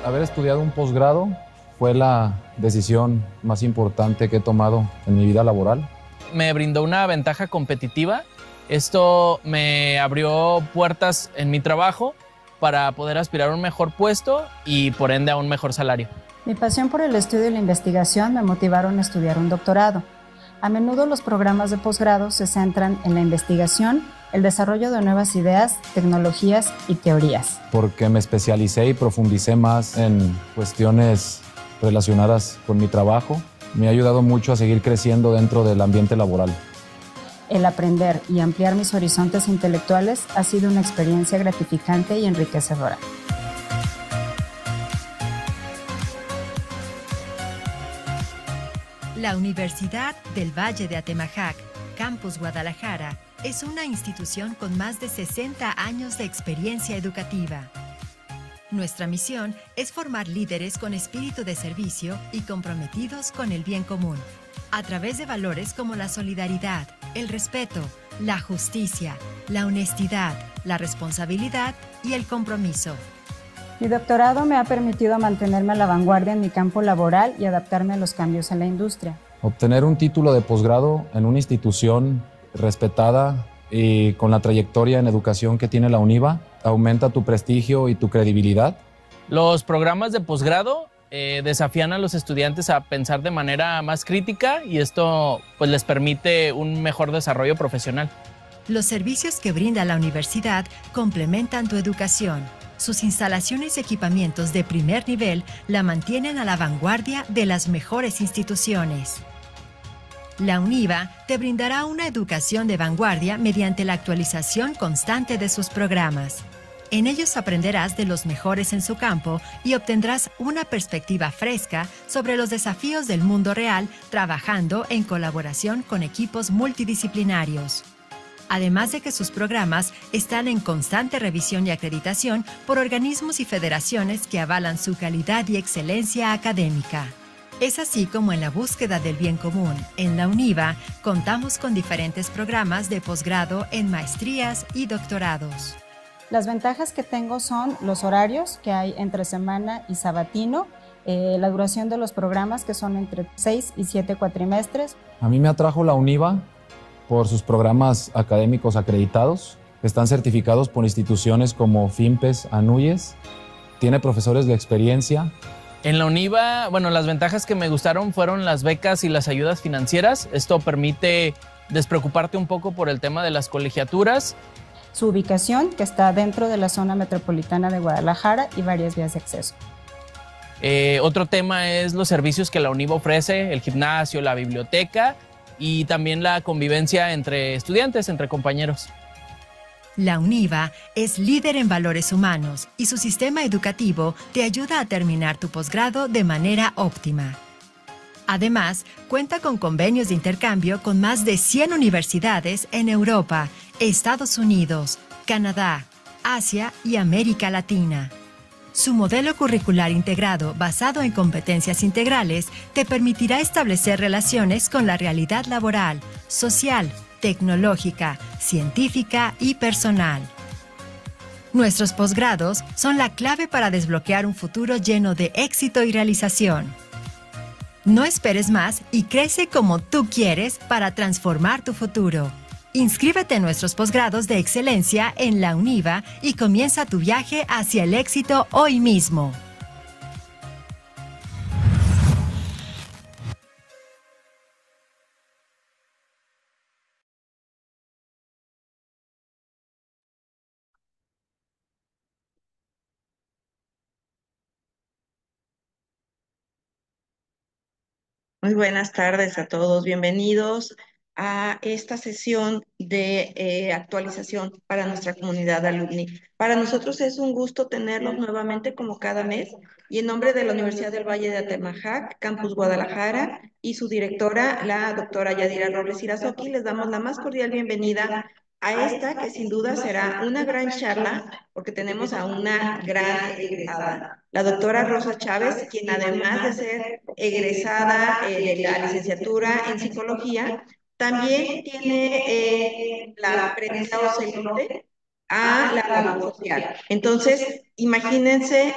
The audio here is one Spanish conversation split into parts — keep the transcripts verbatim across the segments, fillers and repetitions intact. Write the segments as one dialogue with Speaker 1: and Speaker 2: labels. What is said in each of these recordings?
Speaker 1: Haber estudiado un posgrado fue la decisión más importante que he tomado en mi vida laboral.
Speaker 2: Me brindó una ventaja competitiva. Esto me abrió puertas en mi trabajo para poder aspirar a un mejor puesto y por ende a un mejor salario.
Speaker 3: Mi pasión por el estudio y la investigación me motivaron a estudiar un doctorado. A menudo los programas de posgrado se centran en la investigación, el desarrollo de nuevas ideas, tecnologías y teorías.
Speaker 1: Porque me especialicé y profundicé más en cuestiones relacionadas con mi trabajo, me ha ayudado mucho a seguir creciendo dentro del ambiente laboral.
Speaker 3: El aprender y ampliar mis horizontes intelectuales ha sido una experiencia gratificante y enriquecedora.
Speaker 4: La Universidad del Valle de Atemajac, Campus Guadalajara, es una institución con más de sesenta años de experiencia educativa. Nuestra misión es formar líderes con espíritu de servicio y comprometidos con el bien común, a través de valores como la solidaridad, el respeto, la justicia, la honestidad, la responsabilidad y el compromiso.
Speaker 3: Mi doctorado me ha permitido mantenerme a la vanguardia en mi campo laboral y adaptarme a los cambios en la industria.
Speaker 1: Obtener un título de posgrado en una institución respetada y con la trayectoria en educación que tiene la UNIVA aumenta tu prestigio y tu credibilidad.
Speaker 2: Los programas de posgrado eh, desafían a los estudiantes a pensar de manera más crítica y esto pues, les permite un mejor desarrollo profesional.
Speaker 4: Los servicios que brinda la universidad complementan tu educación. Sus instalaciones y equipamientos de primer nivel la mantienen a la vanguardia de las mejores instituciones. La UNIVA te brindará una educación de vanguardia mediante la actualización constante de sus programas. En ellos aprenderás de los mejores en su campo y obtendrás una perspectiva fresca sobre los desafíos del mundo real, trabajando en colaboración con equipos multidisciplinarios. Además de que sus programas están en constante revisión y acreditación por organismos y federaciones que avalan su calidad y excelencia académica. Es así como en la búsqueda del bien común, en la UNIVA, contamos con diferentes programas de posgrado en maestrías y doctorados.
Speaker 3: Las ventajas que tengo son los horarios que hay entre semana y sabatino, eh, la duración de los programas que son entre seis y siete cuatrimestres.
Speaker 1: A mí me atrajo la UNIVA por sus programas académicos acreditados, que están certificados por instituciones como FIMPES, ANUYES, tiene profesores de experiencia.
Speaker 2: En la UNIVA, bueno, las ventajas que me gustaron fueron las becas y las ayudas financieras. Esto permite despreocuparte un poco por el tema de las colegiaturas.
Speaker 3: Su ubicación, que está dentro de la zona metropolitana de Guadalajara y varias vías de acceso.
Speaker 2: Eh, otro tema es los servicios que la UNIVA ofrece, el gimnasio, la biblioteca y también la convivencia entre estudiantes, entre compañeros.
Speaker 4: La UNIVA es líder en valores humanos y su sistema educativo te ayuda a terminar tu posgrado de manera óptima. Además, cuenta con convenios de intercambio con más de cien universidades en Europa, Estados Unidos, Canadá, Asia y América Latina. Su modelo curricular integrado basado en competencias integrales te permitirá establecer relaciones con la realidad laboral, social, tecnológica, científica y personal. Nuestros posgrados son la clave para desbloquear un futuro lleno de éxito y realización. No esperes más y crece como tú quieres para transformar tu futuro. Inscríbete en nuestros posgrados de excelencia en la UNIVA y comienza tu viaje hacia el éxito hoy mismo.
Speaker 5: Muy buenas tardes a todos. Bienvenidos a esta sesión de eh, actualización para nuestra comunidad alumni. Para nosotros es un gusto tenerlos nuevamente como cada mes y en nombre de la Universidad del Valle de Atemajac, Campus Guadalajara y su directora, la doctora Yadira Robles Irazoqui, les damos la más cordial bienvenida a esta que sin duda será una gran charla porque tenemos a una gran egresada, la doctora Rosa Chávez, quien además de ser egresada eh, de la licenciatura en psicología, también tiene eh, la prensa docente a la labor social. Entonces, imagínense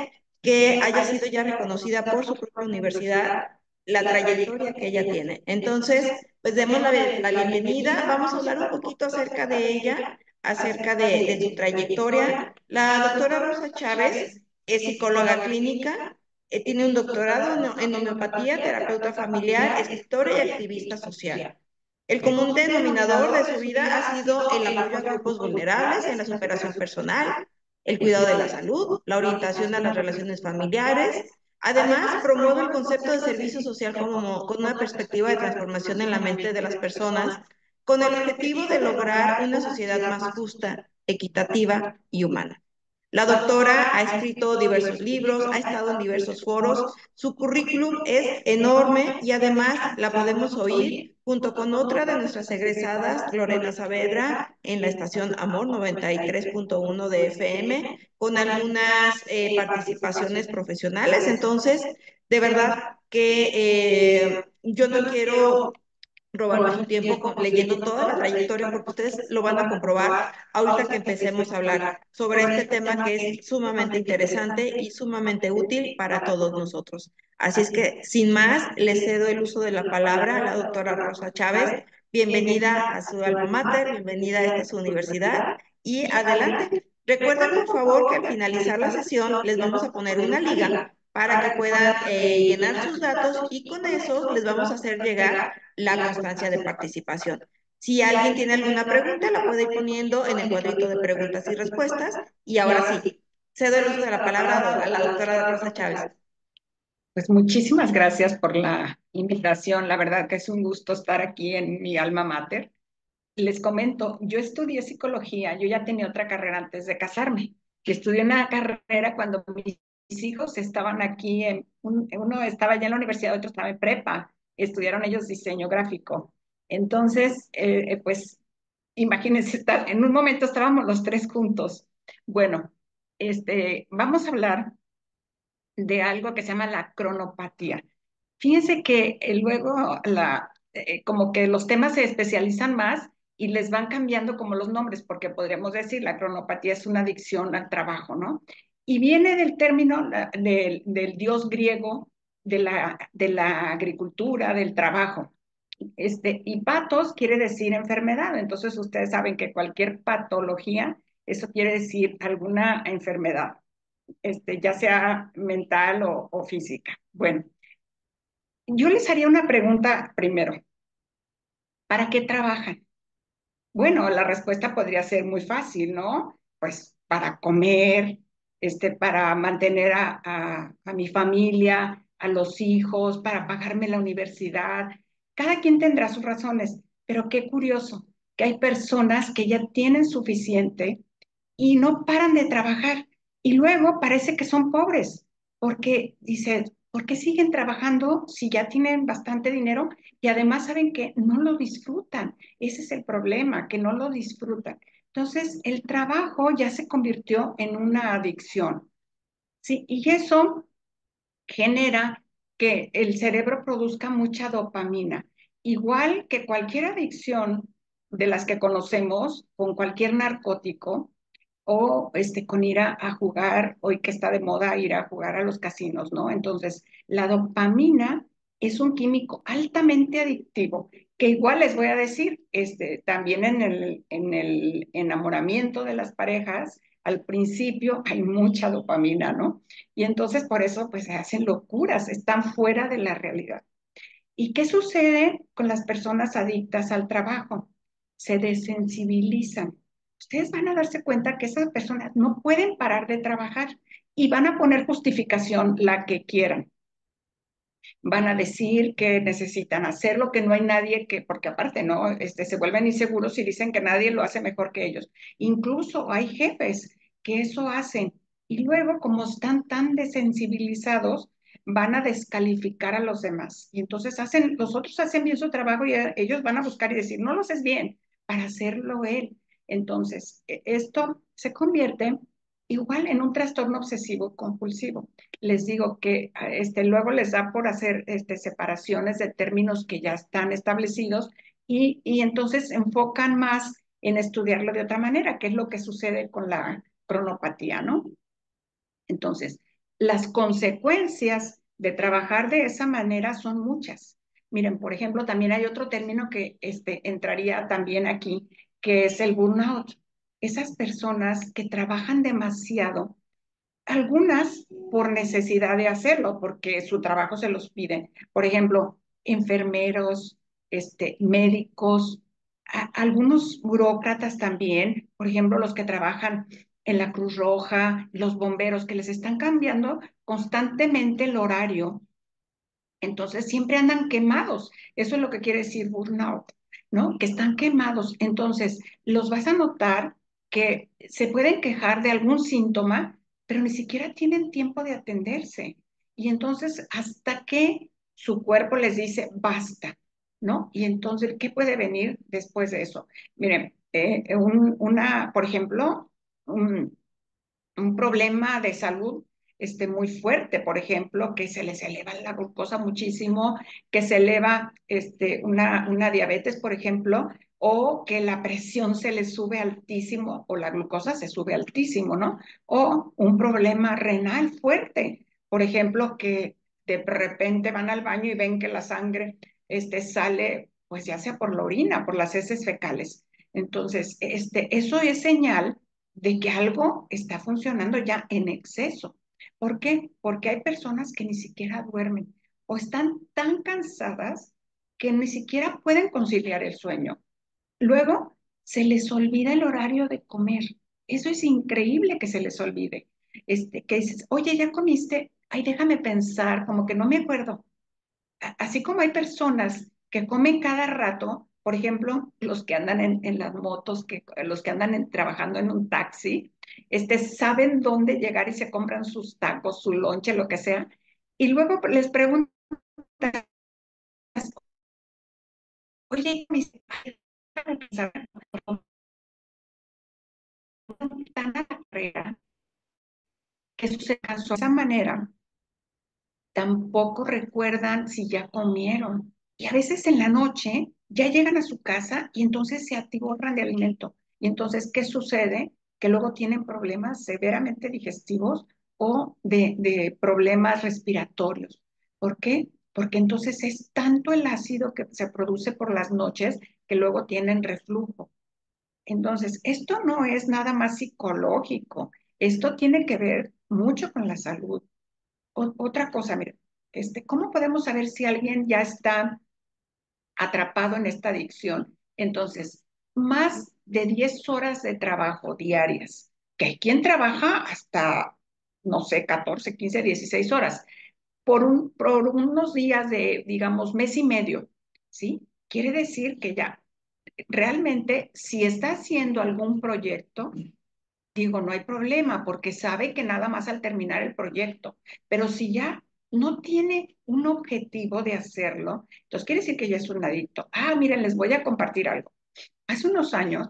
Speaker 5: que haya sido ya reconocida por su propia universidad la trayectoria que ella tiene. Entonces, pues demos la, la bienvenida. Vamos a hablar un poquito acerca de ella, acerca de, de su trayectoria. La doctora Rosa Chávez es psicóloga clínica, eh, tiene un doctorado en, en homeopatía, terapeuta familiar, escritora y activista social. El común denominador de su vida ha sido el apoyo a grupos vulnerables en la superación personal, el cuidado de la salud, la orientación a las relaciones familiares. Además, promueve el concepto de servicio social como con una perspectiva de transformación en la mente de las personas, con el objetivo de lograr una sociedad más justa, equitativa y humana. La doctora ha escrito diversos libros, ha estado en diversos foros, su currículum es enorme y además la podemos oír junto con otra de nuestras egresadas, Lorena Saavedra, en la estación Amor noventa y tres punto uno de F M, con algunas eh, participaciones profesionales. Entonces, de verdad que eh, yo no quiero robarme su tiempo con, leyendo toda la trayectoria, porque ustedes lo van a comprobar ahorita que empecemos a hablar sobre este tema que es sumamente interesante y sumamente útil para todos nosotros. Así es que, sin más, le cedo el uso de la palabra a la doctora Rosa Chávez. Bienvenida a su alma mater, bienvenida a esta su universidad y adelante. Recuerden, por favor, que al finalizar la sesión les vamos a poner una liga para que puedan eh, llenar sus datos y con eso les vamos a hacer llegar la constancia de participación. Si alguien tiene alguna pregunta, la puede ir poniendo en el cuadrito de preguntas y respuestas. Y ahora sí, cedo el uso de la palabra a la doctora Rosa Chávez.
Speaker 6: Pues muchísimas gracias por la invitación. La verdad que es un gusto estar aquí en mi alma mater. Les comento, yo estudié psicología, yo ya tenía otra carrera antes de casarme. Yo estudié una carrera cuando mis hijos estaban aquí, en un, uno estaba ya en la universidad, otro estaba en prepa, estudiaron ellos diseño gráfico. Entonces, eh, pues, imagínense, estar, en un momento estábamos los tres juntos. Bueno, este, vamos a hablar de algo que se llama la cronopatía. Fíjense que eh, luego la, eh, como que los temas se especializan más y les van cambiando como los nombres, porque podríamos decir la cronopatía es una adicción al trabajo, ¿no? Y viene del término la, de, del dios griego de la, de la agricultura, del trabajo. Este, y patos quiere decir enfermedad, entonces ustedes saben que cualquier patología, eso quiere decir alguna enfermedad, este, ya sea mental o, o física. Bueno, yo les haría una pregunta primero. ¿Para qué trabajan? Bueno, la respuesta podría ser muy fácil, ¿no? Pues para comer, este, para mantener a, a, a mi familia, a los hijos, para pagarme la universidad. Cada quien tendrá sus razones, pero qué curioso que hay personas que ya tienen suficiente y no paran de trabajar. Y luego parece que son pobres, porque dice, ¿por qué siguen trabajando si ya tienen bastante dinero? Y además saben que no lo disfrutan. Ese es el problema, que no lo disfrutan. Entonces, el trabajo ya se convirtió en una adicción, ¿sí? Y eso genera que el cerebro produzca mucha dopamina. Igual que cualquier adicción de las que conocemos, con cualquier narcótico, o este, con ir a, a jugar, hoy que está de moda ir a jugar a los casinos, ¿no? Entonces, la dopamina es un químico altamente adictivo, que igual les voy a decir, este, también en el, en el enamoramiento de las parejas, al principio hay mucha dopamina, ¿no? Y entonces por eso pues se hacen locuras, están fuera de la realidad. ¿Y qué sucede con las personas adictas al trabajo? Se desensibilizan. Ustedes van a darse cuenta que esas personas no pueden parar de trabajar y van a poner justificación la que quieran. Van a decir que necesitan hacerlo, que no hay nadie que, porque aparte, ¿no? Este, se vuelven inseguros y dicen que nadie lo hace mejor que ellos. Incluso hay jefes que eso hacen. Y luego, como están tan desensibilizados, van a descalificar a los demás. Y entonces hacen, los otros hacen bien su trabajo y ellos van a buscar y decir, no lo haces bien, para hacerlo él. Entonces, esto se convierte igual en un trastorno obsesivo compulsivo. Les digo que este, luego les da por hacer este, separaciones de términos que ya están establecidos y, y entonces se enfocan más en estudiarlo de otra manera, que es lo que sucede con la cronopatía, ¿no? Entonces, las consecuencias de trabajar de esa manera son muchas. Miren, por ejemplo, también hay otro término que este, entraría también aquí, que es el burnout. Esas personas que trabajan demasiado, algunas por necesidad de hacerlo, porque su trabajo se los pide. Por ejemplo, enfermeros, este, médicos, a- algunos burócratas también, por ejemplo, los que trabajan en la Cruz Roja, los bomberos, que les están cambiando constantemente el horario, entonces siempre andan quemados. Eso es lo que quiere decir burnout, ¿no? Que están quemados. Entonces, los vas a notar que se pueden quejar de algún síntoma, pero ni siquiera tienen tiempo de atenderse. Y entonces, hasta que su cuerpo les dice, basta, ¿no? Y entonces, ¿qué puede venir después de eso? Miren, eh, un- una, por ejemplo, un, un problema de salud este, muy fuerte, por ejemplo, que se les eleva la glucosa muchísimo, que se eleva este, una, una diabetes, por ejemplo, o que la presión se les sube altísimo o la glucosa se sube altísimo, ¿no? O un problema renal fuerte, por ejemplo, que de repente van al baño y ven que la sangre este, sale, pues ya sea por la orina, por las heces fecales. Entonces, este, eso es señal de que algo está funcionando ya en exceso. ¿Por qué? Porque hay personas que ni siquiera duermen o están tan cansadas que ni siquiera pueden conciliar el sueño. Luego, se les olvida el horario de comer. Eso es increíble que se les olvide. Este, que dices, oye, ¿ya comiste? Ay, déjame pensar, como que no me acuerdo. Así como hay personas que comen cada rato, por ejemplo, los que andan en, en las motos, que, los que andan en- trabajando en un taxi, este, saben dónde llegar y se compran sus tacos, su lonche, lo que sea, y luego les preguntan, oye, mis tan a la carrera que eso se cansó de esa manera, tampoco recuerdan si ya comieron. Y a veces en la noche ya llegan a su casa y entonces se atiborran de alimento. Y entonces, ¿qué sucede? Que luego tienen problemas severamente digestivos o de, de problemas respiratorios. ¿Por qué? Porque entonces es tanto el ácido que se produce por las noches que luego tienen reflujo. Entonces, esto no es nada más psicológico, esto tiene que ver mucho con la salud. O- otra cosa, mira, este, ¿cómo podemos saber si alguien ya está atrapado en esta adicción? Entonces, más de diez horas de trabajo diarias, que hay quien trabaja hasta, no sé, catorce, quince, dieciséis horas, por, un, por unos días de, digamos, mes y medio, ¿sí? Quiere decir que ya realmente, si está haciendo algún proyecto, digo, no hay problema porque sabe que nada más al terminar el proyecto, pero si ya no tiene un objetivo de hacerlo, entonces quiere decir que ya es un adicto. Ah, miren, les voy a compartir algo. Hace unos años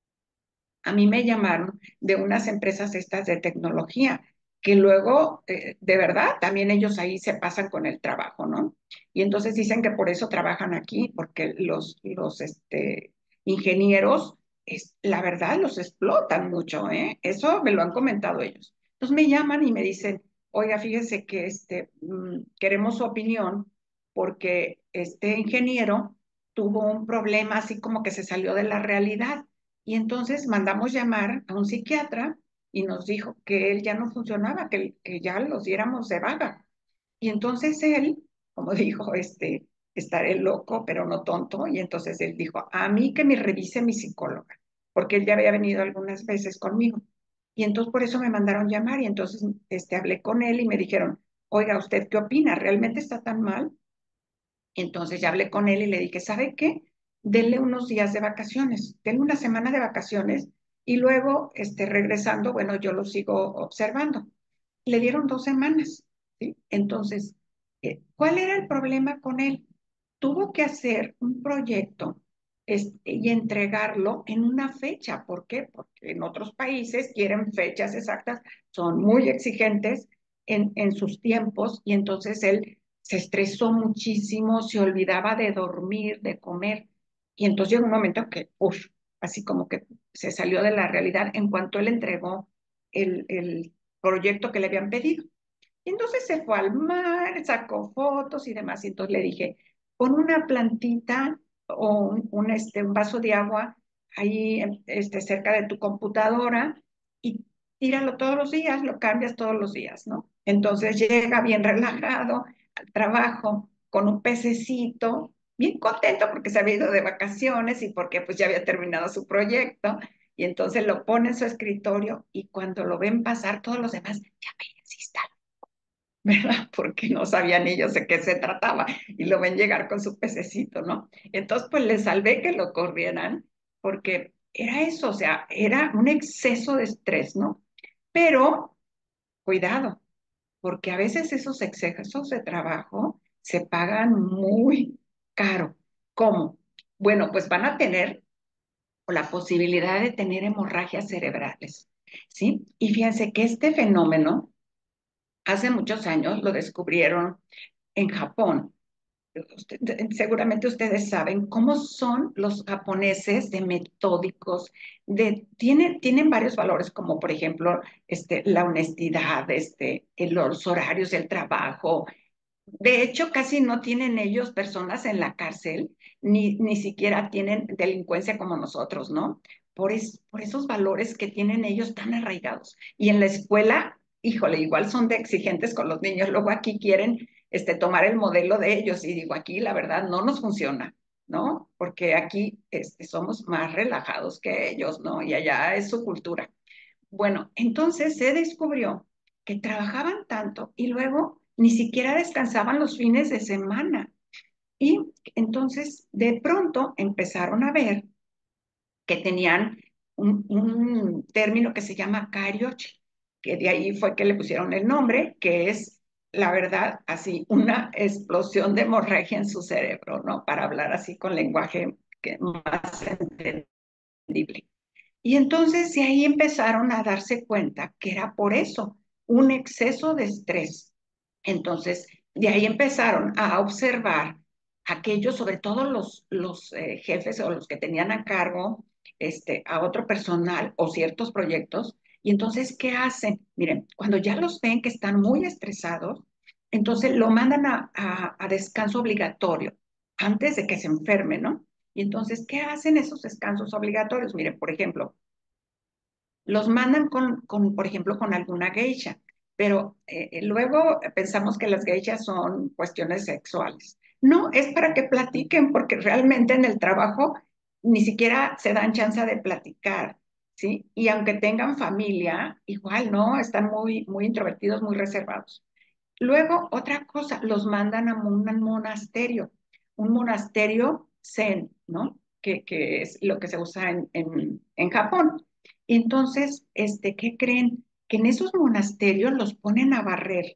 Speaker 6: a mí me llamaron de unas empresas estas de tecnología, que luego, eh, de verdad, también ellos ahí se pasan con el trabajo, ¿no? Y entonces dicen que por eso trabajan aquí, porque los, los este, ingenieros, es, la verdad, los explotan mucho, ¿eh? Eso me lo han comentado ellos. Entonces me llaman y me dicen, oiga, fíjese que este, mm, queremos su opinión porque este ingeniero tuvo un problema así como que se salió de la realidad y entonces mandamos llamar a un psiquiatra y nos dijo que él ya no funcionaba, que, que ya los diéramos de vaga. Y entonces él, como dijo, este, estaré loco, pero no tonto. Y entonces él dijo, a mí que me revise mi psicóloga, porque él ya había venido algunas veces conmigo. Y entonces por eso me mandaron llamar y entonces este, hablé con él y me dijeron, oiga, ¿usted qué opina? ¿Realmente está tan mal? Entonces ya hablé con él y le dije, ¿sabe qué? Denle unos días de vacaciones, denle una semana de vacaciones y luego, este, regresando, bueno, yo lo sigo observando. Le dieron dos semanas, ¿sí? Entonces, eh, ¿cuál era el problema con él? Tuvo que hacer un proyecto este, y entregarlo en una fecha. ¿Por qué? Porque en otros países quieren fechas exactas, son muy exigentes en, en sus tiempos y entonces él se estresó muchísimo, se olvidaba de dormir, de comer. Y entonces llegó un momento que, uff, así como que se salió de la realidad en cuanto él entregó el, el proyecto que le habían pedido. Y Entonces se fue al mar, sacó fotos y demás. Y entonces le dije, pon una plantita o un, un, este, un vaso de agua ahí este, cerca de tu computadora y tíralo todos los días, lo cambias todos los días, ¿no? Entonces llega bien relajado al trabajo con un pececito, bien contento porque se había ido de vacaciones y porque pues ya había terminado su proyecto. Y entonces lo pone en su escritorio y cuando lo ven pasar todos los demás, ya ven, sí está, ¿verdad? Porque no sabían ellos de qué se trataba y lo ven llegar con su pececito, ¿no? Entonces, pues les salvé que lo corrieran porque era eso, o sea, era un exceso de estrés, ¿no? Pero, cuidado, porque a veces esos excesos de trabajo se pagan muy caro. ¿Cómo? Bueno, pues van a tener la posibilidad de tener hemorragias cerebrales, ¿sí? Y fíjense que este fenómeno hace muchos años lo descubrieron en Japón. Usted, seguramente ustedes saben cómo son los japoneses de metódicos, de, tienen, tienen varios valores, como por ejemplo este, la honestidad, este, los horarios del trabajo. De hecho, casi no tienen ellos personas en la cárcel, ni, ni siquiera tienen delincuencia como nosotros, ¿no? Por, es, por esos valores que tienen ellos tan arraigados. Y en la escuela, híjole, igual son de exigentes con los niños, luego aquí quieren este, tomar el modelo de ellos y digo, aquí la verdad no nos funciona, ¿no? Porque aquí este, somos más relajados que ellos, ¿no? Y allá es su cultura. Bueno, entonces se descubrió que trabajaban tanto y luego ni siquiera descansaban los fines de semana. Y entonces de pronto empezaron a ver que tenían un, un término que se llama carioche, que de ahí fue que le pusieron el nombre, que es, la verdad, así, una explosión de hemorragia en su cerebro, ¿no? Para hablar así con lenguaje que más entendible. Y entonces de ahí empezaron a darse cuenta que era por eso, un exceso de estrés. Entonces, de ahí empezaron a observar aquellos, sobre todo los, los eh, jefes o los que tenían a cargo este, a otro personal o ciertos proyectos. Y entonces, ¿qué hacen? Miren, cuando ya los ven que están muy estresados, entonces lo mandan a, a, a descanso obligatorio antes de que se enferme, ¿no? Y entonces, ¿qué hacen esos descansos obligatorios? Miren, por ejemplo, los mandan con, con por ejemplo, con alguna geisha, pero eh, luego pensamos que las geishas son cuestiones sexuales. No, es para que platiquen, porque realmente en el trabajo ni siquiera se dan chance de platicar, ¿sí? Y aunque tengan familia, igual, ¿no? Están muy, muy introvertidos, muy reservados. Luego, otra cosa, los mandan a un monasterio, un monasterio zen, ¿no? Que, que es lo que se usa en, en, en Japón. Entonces, este, ¿qué creen? Que en esos monasterios los ponen a barrer.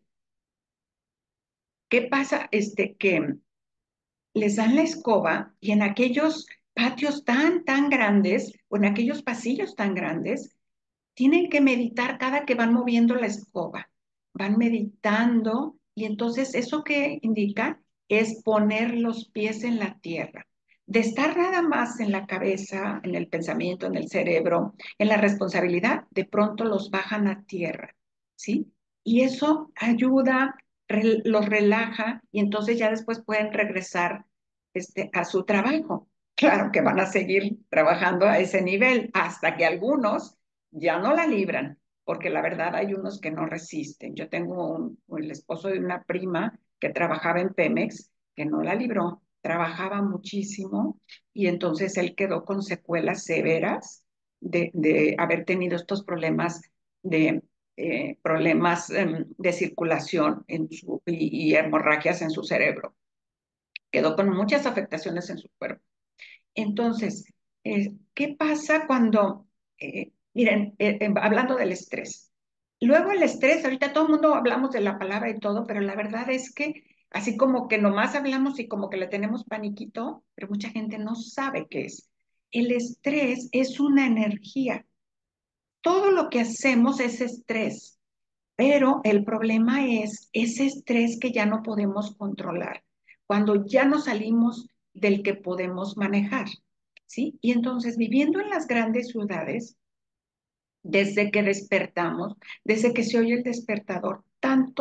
Speaker 6: ¿Qué pasa? Este, que les dan la escoba y en aquellos patios tan, tan grandes, o en aquellos pasillos tan grandes, tienen que meditar cada que van moviendo la escoba. Van meditando y entonces eso que indica es poner los pies en la tierra. De estar nada más en la cabeza, en el pensamiento, en el cerebro, en la responsabilidad, de pronto los bajan a tierra, ¿sí? Y eso ayuda, re, los relaja y entonces ya después pueden regresar este, a su trabajo. Claro que van a seguir trabajando a ese nivel hasta que algunos ya no la libran, porque la verdad hay unos que no resisten. Yo tengo un, el esposo de una prima que trabajaba en Pemex, que no la libró, trabajaba muchísimo y entonces él quedó con secuelas severas de, de haber tenido estos problemas de eh, problemas eh, de circulación en su, y, y hemorragias en su cerebro. Quedó con muchas afectaciones en su cuerpo. Entonces, eh, ¿qué pasa cuando, eh, miren, eh, eh, hablando del estrés? Luego el estrés, ahorita todo el mundo hablamos de la palabra y todo, pero la verdad es que así como que nomás hablamos y como que le tenemos paniquito, pero mucha gente no sabe qué es. El estrés es una energía. Todo lo que hacemos es estrés, pero el problema es ese estrés que ya no podemos controlar, cuando ya no salimos del que podemos manejar, ¿sí? Y entonces viviendo en las grandes ciudades, desde que despertamos, desde que se oye el despertador, tanto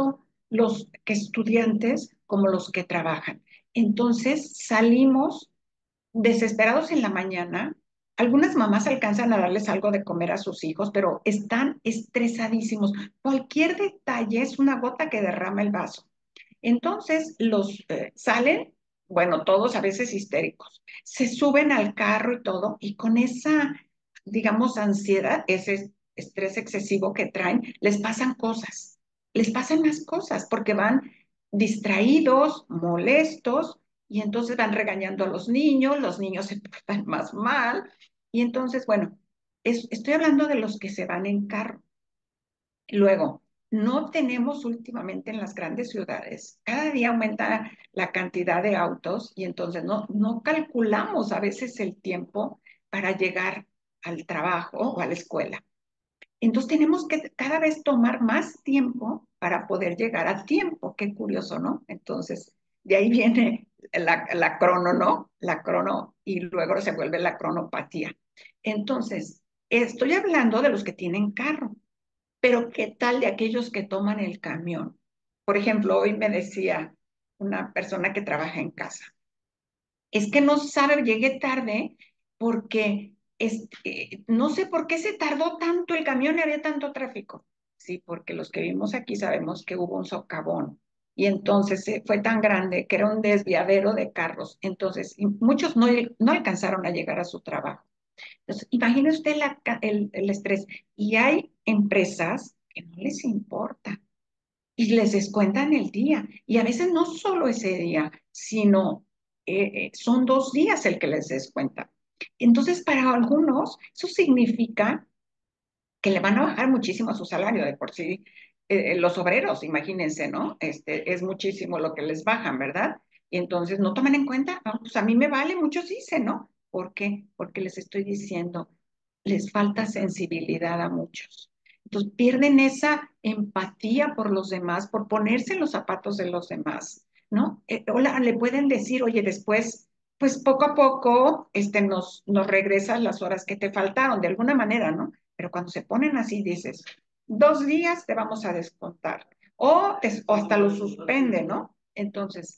Speaker 6: los que estudiantes como los que trabajan. Entonces salimos desesperados en la mañana. Algunas mamás alcanzan a darles algo de comer a sus hijos, pero están estresadísimos. Cualquier detalle es una gota que derrama el vaso. Entonces los eh, salen, bueno, todos a veces histéricos, se suben al carro y todo, y con esa, digamos, ansiedad, ese estrés excesivo que traen, les pasan cosas, les pasan más cosas, porque van distraídos, molestos, y entonces van regañando a los niños, los niños se portan más mal, y entonces, bueno, es, estoy hablando de los que se van en carro. Luego, no tenemos últimamente en las grandes ciudades, cada día aumenta la cantidad de autos y entonces no, no calculamos a veces el tiempo para llegar al trabajo o a la escuela. Entonces tenemos que cada vez tomar más tiempo para poder llegar a tiempo. Qué curioso, ¿no? Entonces, de ahí viene la, la crono, ¿no? La crono y luego se vuelve la cronopatía. Entonces, estoy hablando de los que tienen carro. Pero ¿qué tal de aquellos que toman el camión? Por ejemplo, hoy me decía una persona que trabaja en casa, es que no sabe, llegué tarde porque es, eh, no sé por qué se tardó tanto el camión y había tanto tráfico. Sí, porque los que vivimos aquí sabemos que hubo un socavón y entonces eh, fue tan grande que era un desviadero de carros. Entonces, y muchos no, no alcanzaron a llegar a su trabajo. Entonces, imagine usted la, el, el estrés. Y hay empresas que no les importa y les descuentan el día. Y a veces no solo ese día, sino eh, eh, son dos días el que les descuentan. Entonces, para algunos, eso significa que le van a bajar muchísimo su salario de por sí. Eh, los obreros, imagínense, ¿no? Este, es muchísimo lo que les bajan, ¿verdad? Y entonces no toman en cuenta, ah, pues a mí me vale, muchos dicen, ¿no? ¿Por qué? Porque les estoy diciendo, les falta sensibilidad a muchos. Entonces pierden esa empatía por los demás, por ponerse en los zapatos de los demás, ¿no? Eh, hola, le pueden decir, oye, después, pues poco a poco, este, nos, nos regresas las horas que te faltaron, de alguna manera, ¿no? Pero cuando se ponen así, dices, dos días te vamos a descontar. O, es, o hasta lo suspende, ¿no? Entonces,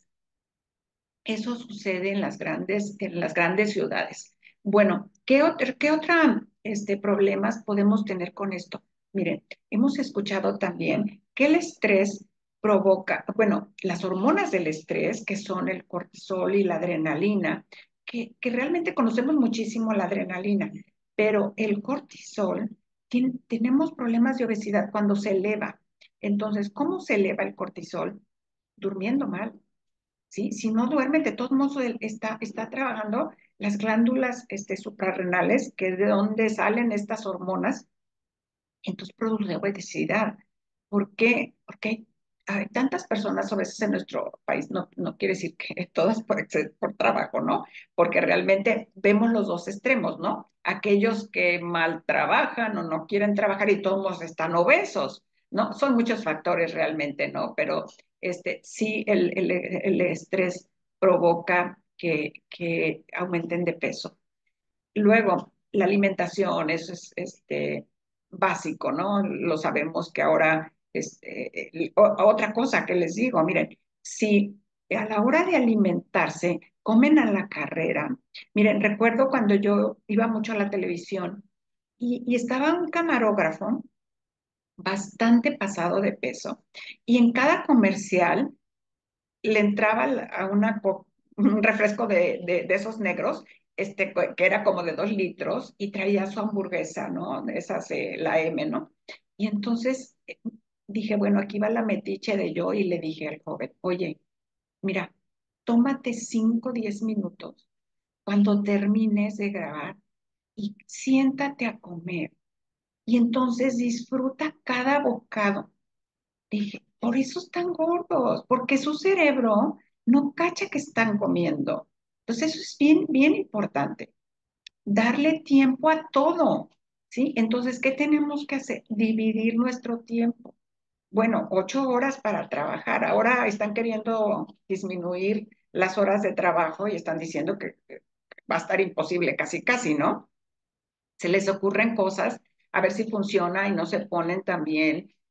Speaker 6: eso sucede en las grandes, en las grandes ciudades. Bueno, ¿qué otro, qué otra, este, problemas podemos tener con esto? Miren, hemos escuchado también que el estrés provoca, bueno, las hormonas del estrés, que son el cortisol y la adrenalina, que, que realmente conocemos muchísimo la adrenalina, pero el cortisol, tiene, tenemos problemas de obesidad cuando se eleva. Entonces, ¿cómo se eleva el cortisol? Durmiendo mal. ¿Sí? Si no duerme, de todos modos está, está trabajando las glándulas este, suprarrenales, que es de donde salen estas hormonas, entonces produce obesidad. ¿Por qué? Porque hay, hay tantas personas, a veces en nuestro país, no, no quiere decir que todas por, por trabajo, ¿no? Porque realmente vemos los dos extremos, ¿no? Aquellos que mal trabajan o no quieren trabajar y todos están obesos, ¿no? Son muchos factores realmente, ¿no? Pero este, sí, el, el, el estrés provoca que, que aumenten de peso. Luego, la alimentación, eso es este, básico, ¿no? Lo sabemos que ahora, este, eh, o- otra cosa que les digo, miren, si a la hora de alimentarse comen a la carrera, miren, recuerdo cuando yo iba mucho a la televisión y, y estaba un camarógrafo bastante pasado de peso y en cada comercial le entraba a una, un refresco de, de, de esos negros, este, que era como de dos litros, y traía su hamburguesa, ¿no? Esas, eh, la M, ¿no? Y entonces eh, dije, bueno, aquí va la metiche de yo, y le dije al joven, oye, mira, tómate cinco, diez minutos cuando termines de grabar y siéntate a comer. Y entonces disfruta cada bocado. Dije, por eso están gordos, porque su cerebro no cacha que están comiendo. Entonces, eso es bien, bien importante, darle tiempo a todo, ¿sí? Entonces, ¿qué tenemos que hacer? Dividir nuestro tiempo. Bueno, ocho horas para trabajar. Ahora están queriendo disminuir las horas de trabajo y están diciendo que que va a estar imposible, casi, casi, ¿no? Se les ocurren cosas, a ver si funciona y no se ponen también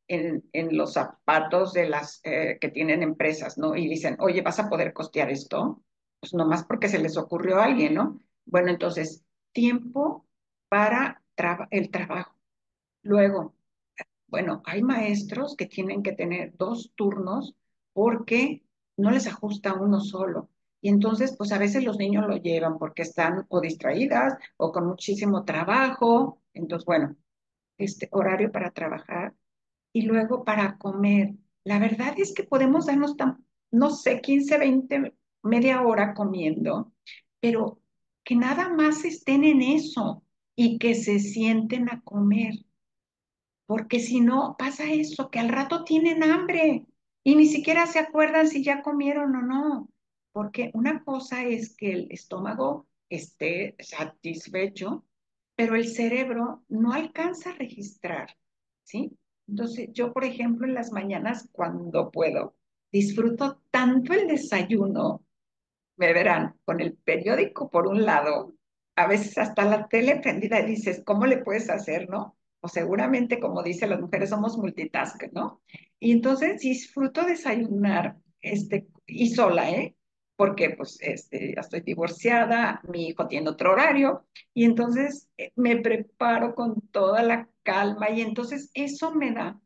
Speaker 6: en, en los zapatos de las eh, que tienen empresas, ¿no? Y dicen, oye, ¿vas a poder costear esto? Pues nomás porque se les ocurrió a alguien, ¿no? Bueno, entonces, tiempo para traba- el trabajo. Luego, bueno, hay maestros que tienen que tener dos turnos porque no les ajusta uno solo. Y entonces, pues a veces los niños lo llevan porque están o distraídas o con muchísimo trabajo. Entonces, bueno, este horario para trabajar y luego para comer. La verdad es que podemos darnos tan, no sé, quince, veinte, media hora comiendo, pero que nada más estén en eso y que se sienten a comer, porque si no pasa eso, que al rato tienen hambre y ni siquiera se acuerdan si ya comieron o no, porque una cosa es que el estómago esté satisfecho, pero el cerebro no alcanza a registrar, ¿sí? Entonces, yo, por ejemplo, en las mañanas, cuando puedo, disfruto tanto el desayuno, me verán, con el periódico por un lado, a veces hasta la tele prendida y dices, ¿cómo le puedes hacer, no? O seguramente, como dicen las mujeres, somos multitask, ¿no? Y entonces disfruto desayunar, este, y sola, ¿eh? Porque pues este, ya estoy divorciada, mi hijo tiene otro horario, y entonces eh, me preparo con toda la calma, y entonces eso me da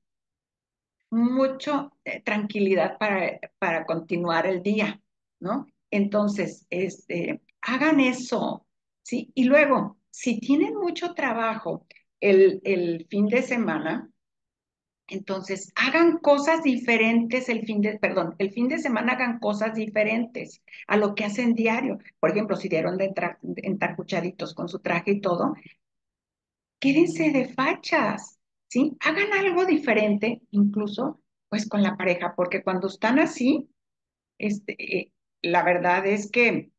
Speaker 6: mucho eh, tranquilidad para, para continuar el día, ¿no? Entonces, este, hagan eso, ¿sí? Y luego, si tienen mucho trabajo el, el fin de semana, entonces hagan cosas diferentes el fin de, perdón, el fin de semana hagan cosas diferentes a lo que hacen diario. Por ejemplo, si dieron de entrar, de entacuchaditos con su traje y todo, quédense de fachas, ¿sí? Hagan algo diferente, incluso pues con la pareja, porque cuando están así, este, eh, la verdad es que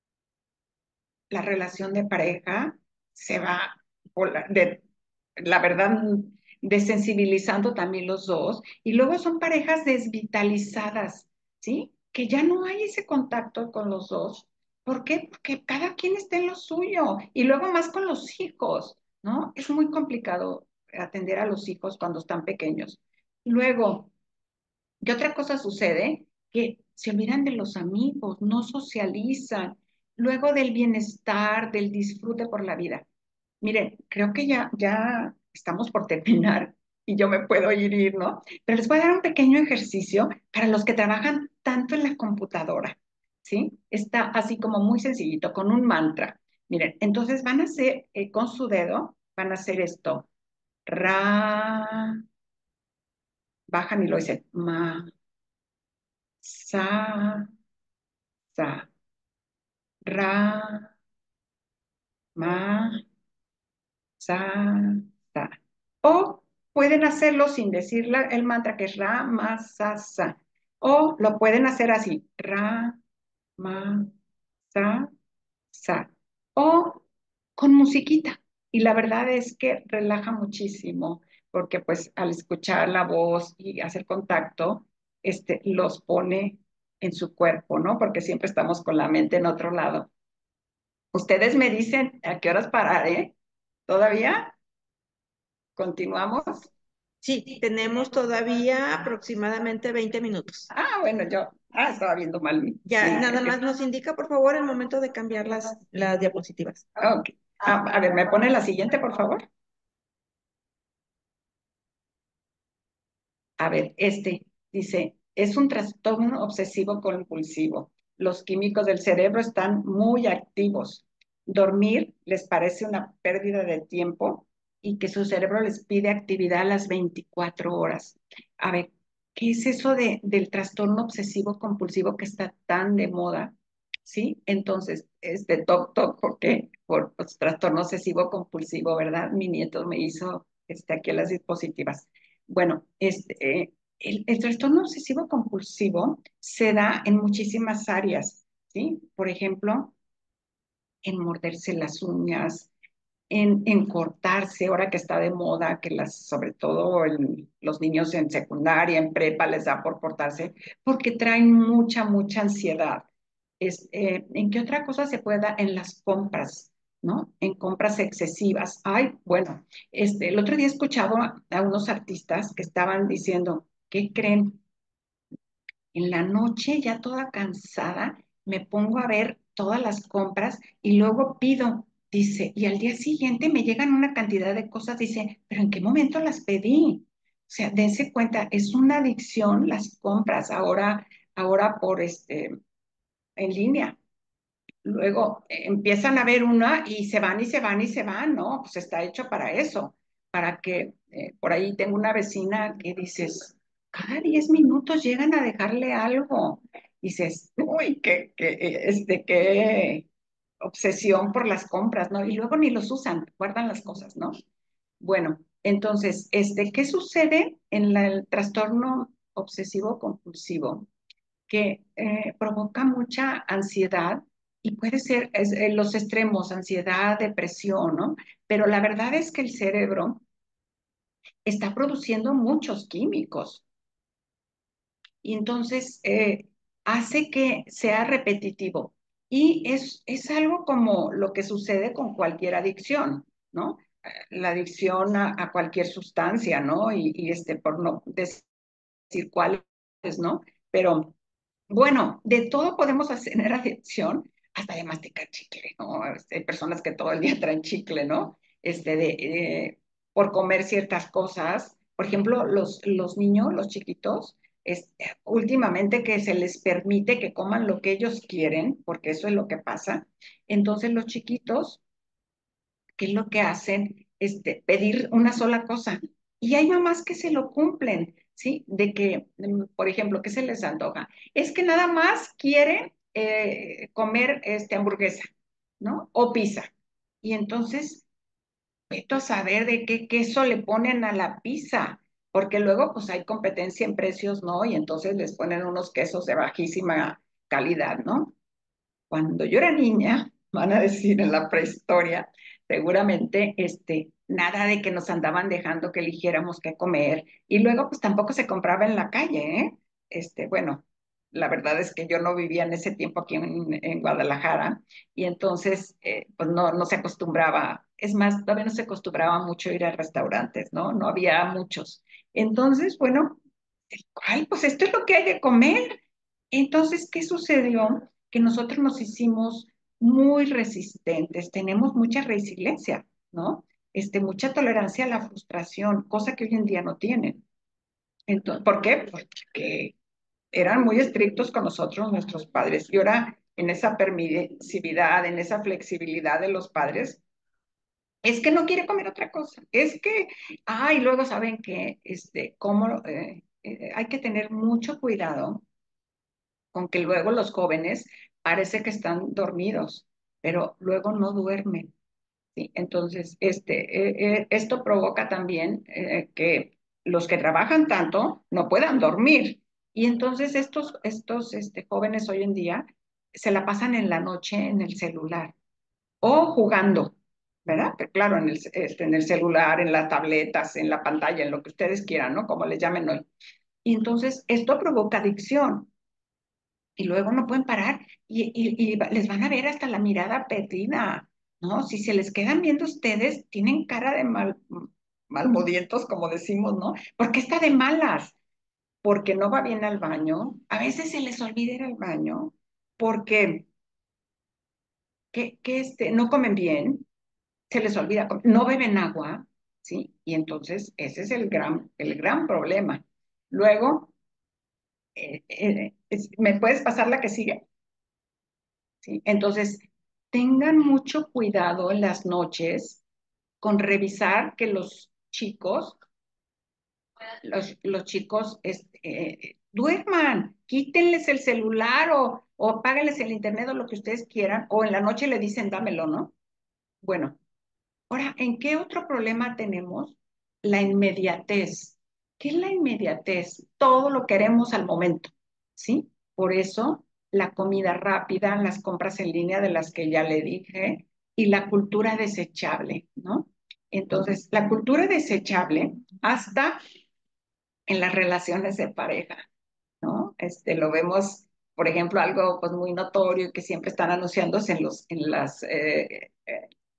Speaker 6: la relación de pareja se va, por la, de, la verdad, desensibilizando también los dos, y luego son parejas desvitalizadas, ¿sí? Que ya no hay ese contacto con los dos. ¿Por qué? Porque cada quien está en lo suyo, y luego más con los hijos, ¿no? Es muy complicado atender a los hijos cuando están pequeños. Luego, ¿qué otra cosa sucede? Que se olvidan de los amigos, no socializan, luego del bienestar, del disfrute por la vida. Miren, creo que ya, ya estamos por terminar y yo me puedo ir, ir, ¿no? Pero les voy a dar un pequeño ejercicio para los que trabajan tanto en la computadora, ¿sí? Está así como muy sencillito, con un mantra. Miren, entonces van a hacer eh, con su dedo, van a hacer esto. Ra, bajan y lo dicen. Ma, sa, sa, ra, ma, sa, sa. O pueden hacerlo sin decir la- el mantra que es ra, ma, sa, sa. O lo pueden hacer así, ra, ma, sa, sa. O con musiquita. Y la verdad es que relaja muchísimo, porque pues al escuchar la voz y hacer contacto, este, los pone en su cuerpo, ¿no? Porque siempre estamos con la mente en otro lado. Ustedes me dicen a qué horas parar, ¿eh? ¿Todavía? ¿Continuamos?
Speaker 5: Sí, tenemos todavía aproximadamente veinte minutos.
Speaker 6: Ah, bueno, yo ah, estaba viendo mal mi,
Speaker 5: Ya,
Speaker 6: mi-
Speaker 5: nada más nos indica, por favor, el momento de cambiar las, las diapositivas.
Speaker 6: Ok. Ah, a ver, ¿me pone la siguiente, por favor? A ver, este dice, es un trastorno obsesivo compulsivo. Los químicos del cerebro están muy activos. Dormir les parece una pérdida de tiempo y que su cerebro les pide actividad a las veinticuatro horas. A ver, ¿qué es eso de, del trastorno obsesivo compulsivo que está tan de moda? ¿Sí? Entonces, este toc toc, ¿por qué? Por pues, trastorno obsesivo compulsivo, ¿verdad? Mi nieto me hizo este, aquí las dispositivas. Bueno, este, eh, el, el trastorno obsesivo compulsivo se da en muchísimas áreas, ¿sí? Por ejemplo, en morderse las uñas, en, en cortarse, ahora que está de moda, que las, sobre todo en, los niños en secundaria, en prepa, les da por cortarse, porque traen mucha, mucha ansiedad. Es, eh, ¿en qué otra cosa se puede dar? En las compras. ¿no? En compras excesivas. Ay, bueno, este, el otro día escuchaba a unos artistas que estaban diciendo, ¿qué creen? En la noche, ya toda cansada, me pongo a ver todas las compras y luego pido, dice, y al día siguiente me llegan una cantidad de cosas, dice, pero ¿en qué momento las pedí? O sea, dense cuenta, es una adicción las compras ahora, ahora por este, en línea. Luego eh, empiezan a ver una y se van y se van y se van, ¿no? Pues está hecho para eso, para que eh, por ahí tengo una vecina que dices, cada diez minutos llegan a dejarle algo. Dices, uy, qué, qué, eh, este, qué obsesión por las compras, ¿no? Y luego ni los usan, guardan las cosas, ¿no? Bueno, entonces, este, ¿qué sucede en la- el trastorno obsesivo compulsivo? Que eh, provoca mucha ansiedad y puede ser es, eh, los extremos, ansiedad, depresión, ¿no? Pero la verdad es que el cerebro está produciendo muchos químicos y entonces eh, hace que sea repetitivo. Y es, es algo como lo que sucede con cualquier adicción, ¿no? La adicción a, a cualquier sustancia, ¿no? Y, y este, por no decir cuáles, ¿no? Pero bueno, de todo podemos hacer adicción, hasta de masticar chicle, ¿no? Este, hay personas que todo el día traen chicle, ¿no? Este, de, eh, por comer ciertas cosas. Por ejemplo, los, los niños, los chiquitos, este, últimamente que se les permite que coman lo que ellos quieren, porque eso es lo que pasa. Entonces los chiquitos, ¿qué es lo que hacen? Este, pedir una sola cosa. Y hay mamás que se lo cumplen, ¿sí? De que, mm, por ejemplo, ¿qué se les antoja? Es que nada más quieren eh, comer este, hamburguesa, ¿no? O pizza. Y entonces, vete a saber de qué queso le ponen a la pizza, porque luego pues hay competencia en precios, ¿no? Y entonces les ponen unos quesos de bajísima calidad, ¿no? Cuando yo era niña, van a decir en la prehistoria, seguramente, este, nada de que nos andaban dejando que eligiéramos qué comer. Y luego, pues tampoco se compraba en la calle, ¿eh? Este, bueno, la verdad es que yo no vivía en ese tiempo aquí en, en Guadalajara y entonces, eh, pues no, no se acostumbraba, es más, todavía no se acostumbraba mucho ir a restaurantes, ¿no? No había muchos. Entonces, bueno, ay, pues esto es lo que hay de comer. Entonces, ¿qué sucedió? Que nosotros nos hicimos muy resistentes, tenemos mucha resiliencia, ¿no? Este, mucha tolerancia a la frustración, cosa que hoy en día no tienen. Entonces, ¿por qué? Porque eran muy estrictos con nosotros, nuestros padres. Y ahora, en esa permisividad, en esa flexibilidad de los padres, es que no quiere comer otra cosa. Es que, ah, y luego saben que, este, cómo, eh, eh, hay que tener mucho cuidado con que luego los jóvenes parece que están dormidos, pero luego no duermen. ¿Sí? Entonces, este, eh, eh, esto provoca también eh, que los que trabajan tanto no puedan dormir. Y entonces estos, estos este, jóvenes hoy en día se la pasan en la noche en el celular o jugando, ¿verdad? Pero claro, en el, este, en el celular, en las tabletas, en la pantalla, en lo que ustedes quieran, ¿no? Como les llamen hoy. Y entonces esto provoca adicción y luego no pueden parar y, y, y les van a ver hasta la mirada perdida, ¿no? Si se les quedan viendo ustedes, tienen cara de mal, malmodientos, como decimos, ¿no? ¿Por qué está de malas? Porque no va bien al baño, a veces se les olvida ir al baño, porque que, que este, no comen bien, se les olvida, comer, no beben agua, ¿sí? Y entonces ese es el gran, el gran problema. Luego, eh, eh, es- ¿me puedes pasar la que sigue? ¿Sí? Entonces, tengan mucho cuidado en las noches con revisar que los chicos, los, los chicos este, eh, duerman, quítenles el celular o, o apáguenles el internet o lo que ustedes quieran, o en la noche le dicen dámelo, ¿no? Bueno, ahora, ¿en qué otro problema tenemos? La inmediatez. ¿Qué es la inmediatez? Todo lo queremos al momento, ¿sí? Por eso, la comida rápida, las compras en línea de las que ya le dije, y la cultura desechable, ¿no? Entonces, la cultura desechable, hasta en las relaciones de pareja, ¿no? Este, lo vemos, por ejemplo, algo pues muy notorio que siempre están anunciándose en los, en las, eh, eh,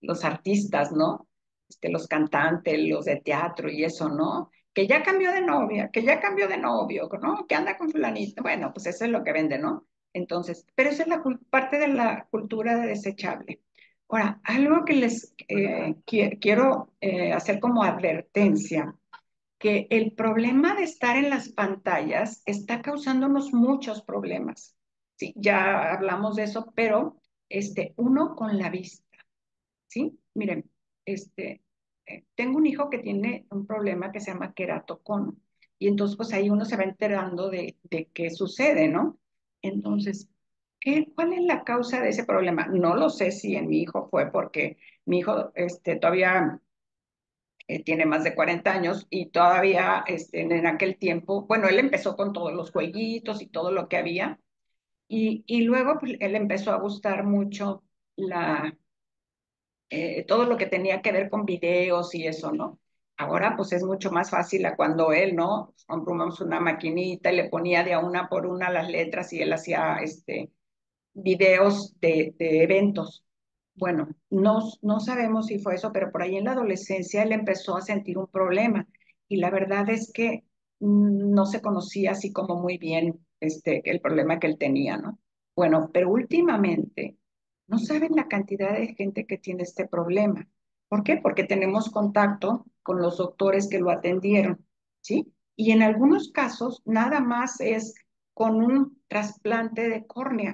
Speaker 6: los artistas, ¿no? Este, los cantantes, los de teatro y eso, ¿no? Que ya cambió de novia, que ya cambió de novio, ¿no? Que anda con fulanito. Bueno, pues eso es lo que vende, ¿no? Entonces, pero esa es la parte de la cultura de desechable. Ahora, algo que les eh, qui quiero eh, hacer como advertencia, que el problema de estar en las pantallas está causándonos muchos problemas. Sí, ya hablamos de eso, pero este, uno con la vista. ¿Sí? Miren, este, eh, tengo un hijo que tiene un problema que se llama queratocono. Y entonces, pues ahí uno se va enterando de, de qué sucede, ¿no? Entonces, ¿qué, ¿cuál es la causa de ese problema? No lo sé si en mi hijo fue porque mi hijo este, todavía eh, tiene más de cuarenta años y todavía este, en aquel tiempo, bueno, él empezó con todos los jueguitos y todo lo que había. Y, y luego pues, él empezó a gustar mucho la eh, todo lo que tenía que ver con videos y eso, ¿no? Ahora pues es mucho más fácil a cuando él, ¿no? Compramos una maquinita y le ponía de a una por una las letras y él hacía este, videos de, de eventos. Bueno, no, no sabemos si fue eso, pero por ahí en la adolescencia él empezó a sentir un problema y la verdad es que mm, no se conocía así como muy bien este, el problema que él tenía, ¿no? Bueno, pero últimamente no saben la cantidad de gente que tiene este problema. ¿Por qué? Porque tenemos contacto con los doctores que lo atendieron, ¿sí? Y en algunos casos nada más es con un trasplante de córnea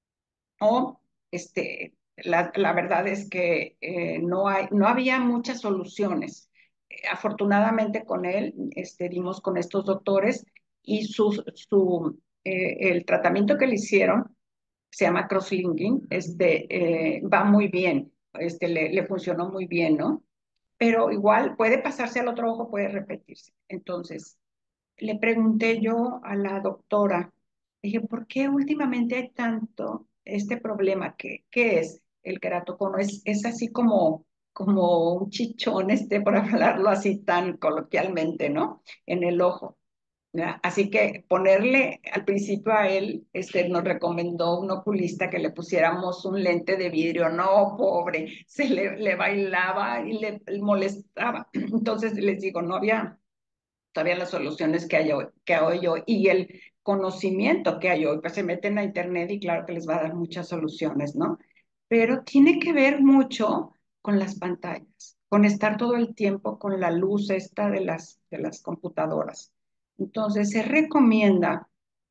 Speaker 6: o este, la, la verdad es que eh, no, hay, no había muchas soluciones. Eh, afortunadamente con él este, dimos con estos doctores y su, su, eh, el tratamiento que le hicieron se llama crosslinking, este, eh, va muy bien, este, le, le funcionó muy bien, ¿no? Pero igual puede pasarse al otro ojo, puede repetirse. Entonces, le pregunté yo a la doctora, dije, ¿por qué últimamente hay tanto este problema? ¿Qué, qué es el queratocono? Es, es así como, como un chichón, este, por hablarlo así tan coloquialmente, ¿no? En el ojo. ¿Ya? Así que ponerle al principio a él, este, nos recomendó un oculista que le pusiéramos un lente de vidrio. No, pobre, se le, le bailaba y le molestaba. Entonces les digo, no había todavía las soluciones que hay hoy, que hay hoy y el conocimiento que hay hoy, pues se meten a internet y claro que les va a dar muchas soluciones, ¿no? Pero tiene que ver mucho con las pantallas, con estar todo el tiempo con la luz esta de las, de las computadoras. Entonces se recomienda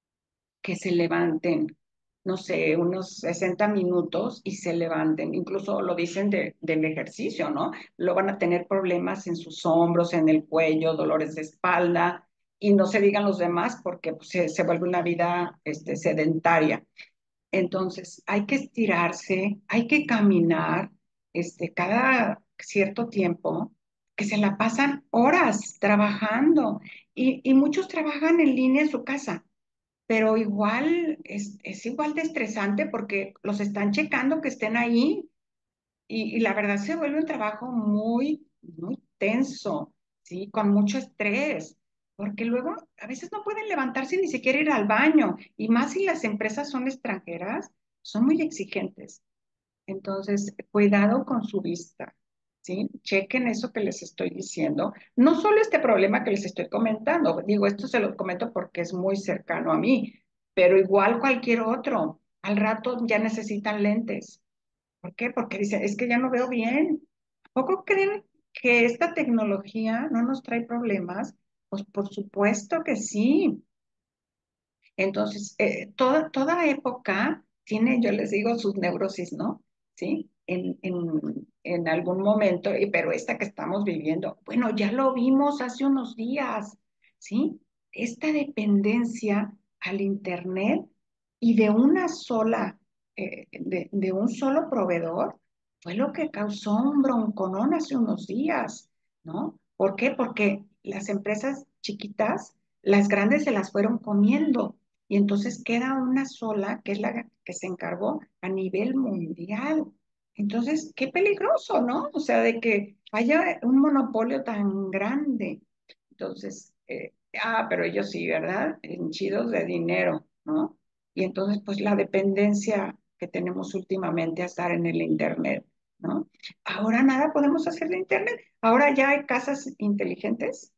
Speaker 6: que se levanten, no sé, unos sesenta minutos y se levanten. Incluso lo dicen de, del ejercicio, ¿no? Lo van a tener problemas en sus hombros, en el cuello, dolores de espalda, y no se digan los demás porque pues, se, se vuelve una vida este, sedentaria. Entonces, hay que estirarse, hay que caminar este, cada cierto tiempo, que se la pasan horas trabajando y, y muchos trabajan en línea en su casa, pero igual es, es igual de estresante porque los están checando que estén ahí y, y la verdad se vuelve un trabajo muy, muy tenso, ¿sí? Con mucho estrés, porque luego a veces no pueden levantarse ni siquiera ir al baño y más si las empresas son extranjeras, son muy exigentes. Entonces, cuidado con su vista, ¿sí? Chequen eso que les estoy diciendo. No solo este problema que les estoy comentando, digo, esto se lo comento porque es muy cercano a mí, pero igual cualquier otro. Al rato ya necesitan lentes. ¿Por qué? Porque dicen, es que ya no veo bien. ¿A poco creen que esta tecnología no nos trae problemas? Pues por supuesto que sí. Entonces, eh, toda, toda época tiene, yo les digo, sus neurosis, ¿no? ¿Sí? En, en, en algún momento, y- pero esta que estamos viviendo, bueno, ya lo vimos hace unos días, ¿sí? Esta dependencia al Internet y de una sola, eh, de, de un solo proveedor, fue lo que causó un bronconón hace unos días, ¿no? ¿Por qué? Porque las empresas chiquitas, las grandes se las fueron comiendo y entonces queda una sola, que es la que se encargó a nivel mundial. Entonces, qué peligroso, ¿no? O sea, de que haya un monopolio tan grande. Entonces, eh, ah, pero ellos sí, ¿verdad? Henchidos de dinero, ¿no? Y entonces, pues la dependencia que tenemos últimamente a estar en el Internet ¿no? Ahora nada podemos hacer de internet. Ahora ya hay casas inteligentes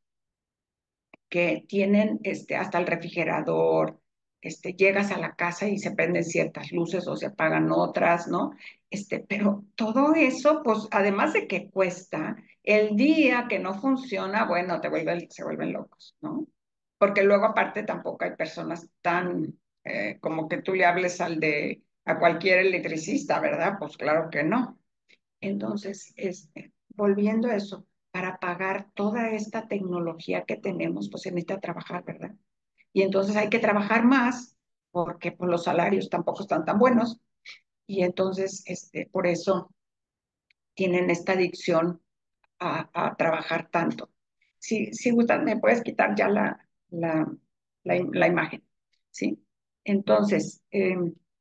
Speaker 6: que tienen este, hasta el refrigerador, este, llegas a la casa y se prenden ciertas luces o se apagan otras, ¿no? Este, pero todo eso, pues además de que cuesta, el día que no funciona, bueno, te vuelven, se vuelven locos, ¿no? Porque luego aparte tampoco hay personas tan, eh, como que tú le hables al de, a cualquier electricista, ¿verdad? Pues claro que no. Entonces, este, volviendo a eso, para pagar toda esta tecnología que tenemos, pues se necesita trabajar, ¿verdad? Y entonces hay que trabajar más porque pues, los salarios tampoco están tan buenos y entonces este, por eso tienen esta adicción a, a trabajar tanto. Si, si gustan, me puedes quitar ya la, la, la, la imagen, ¿sí? Entonces, eh,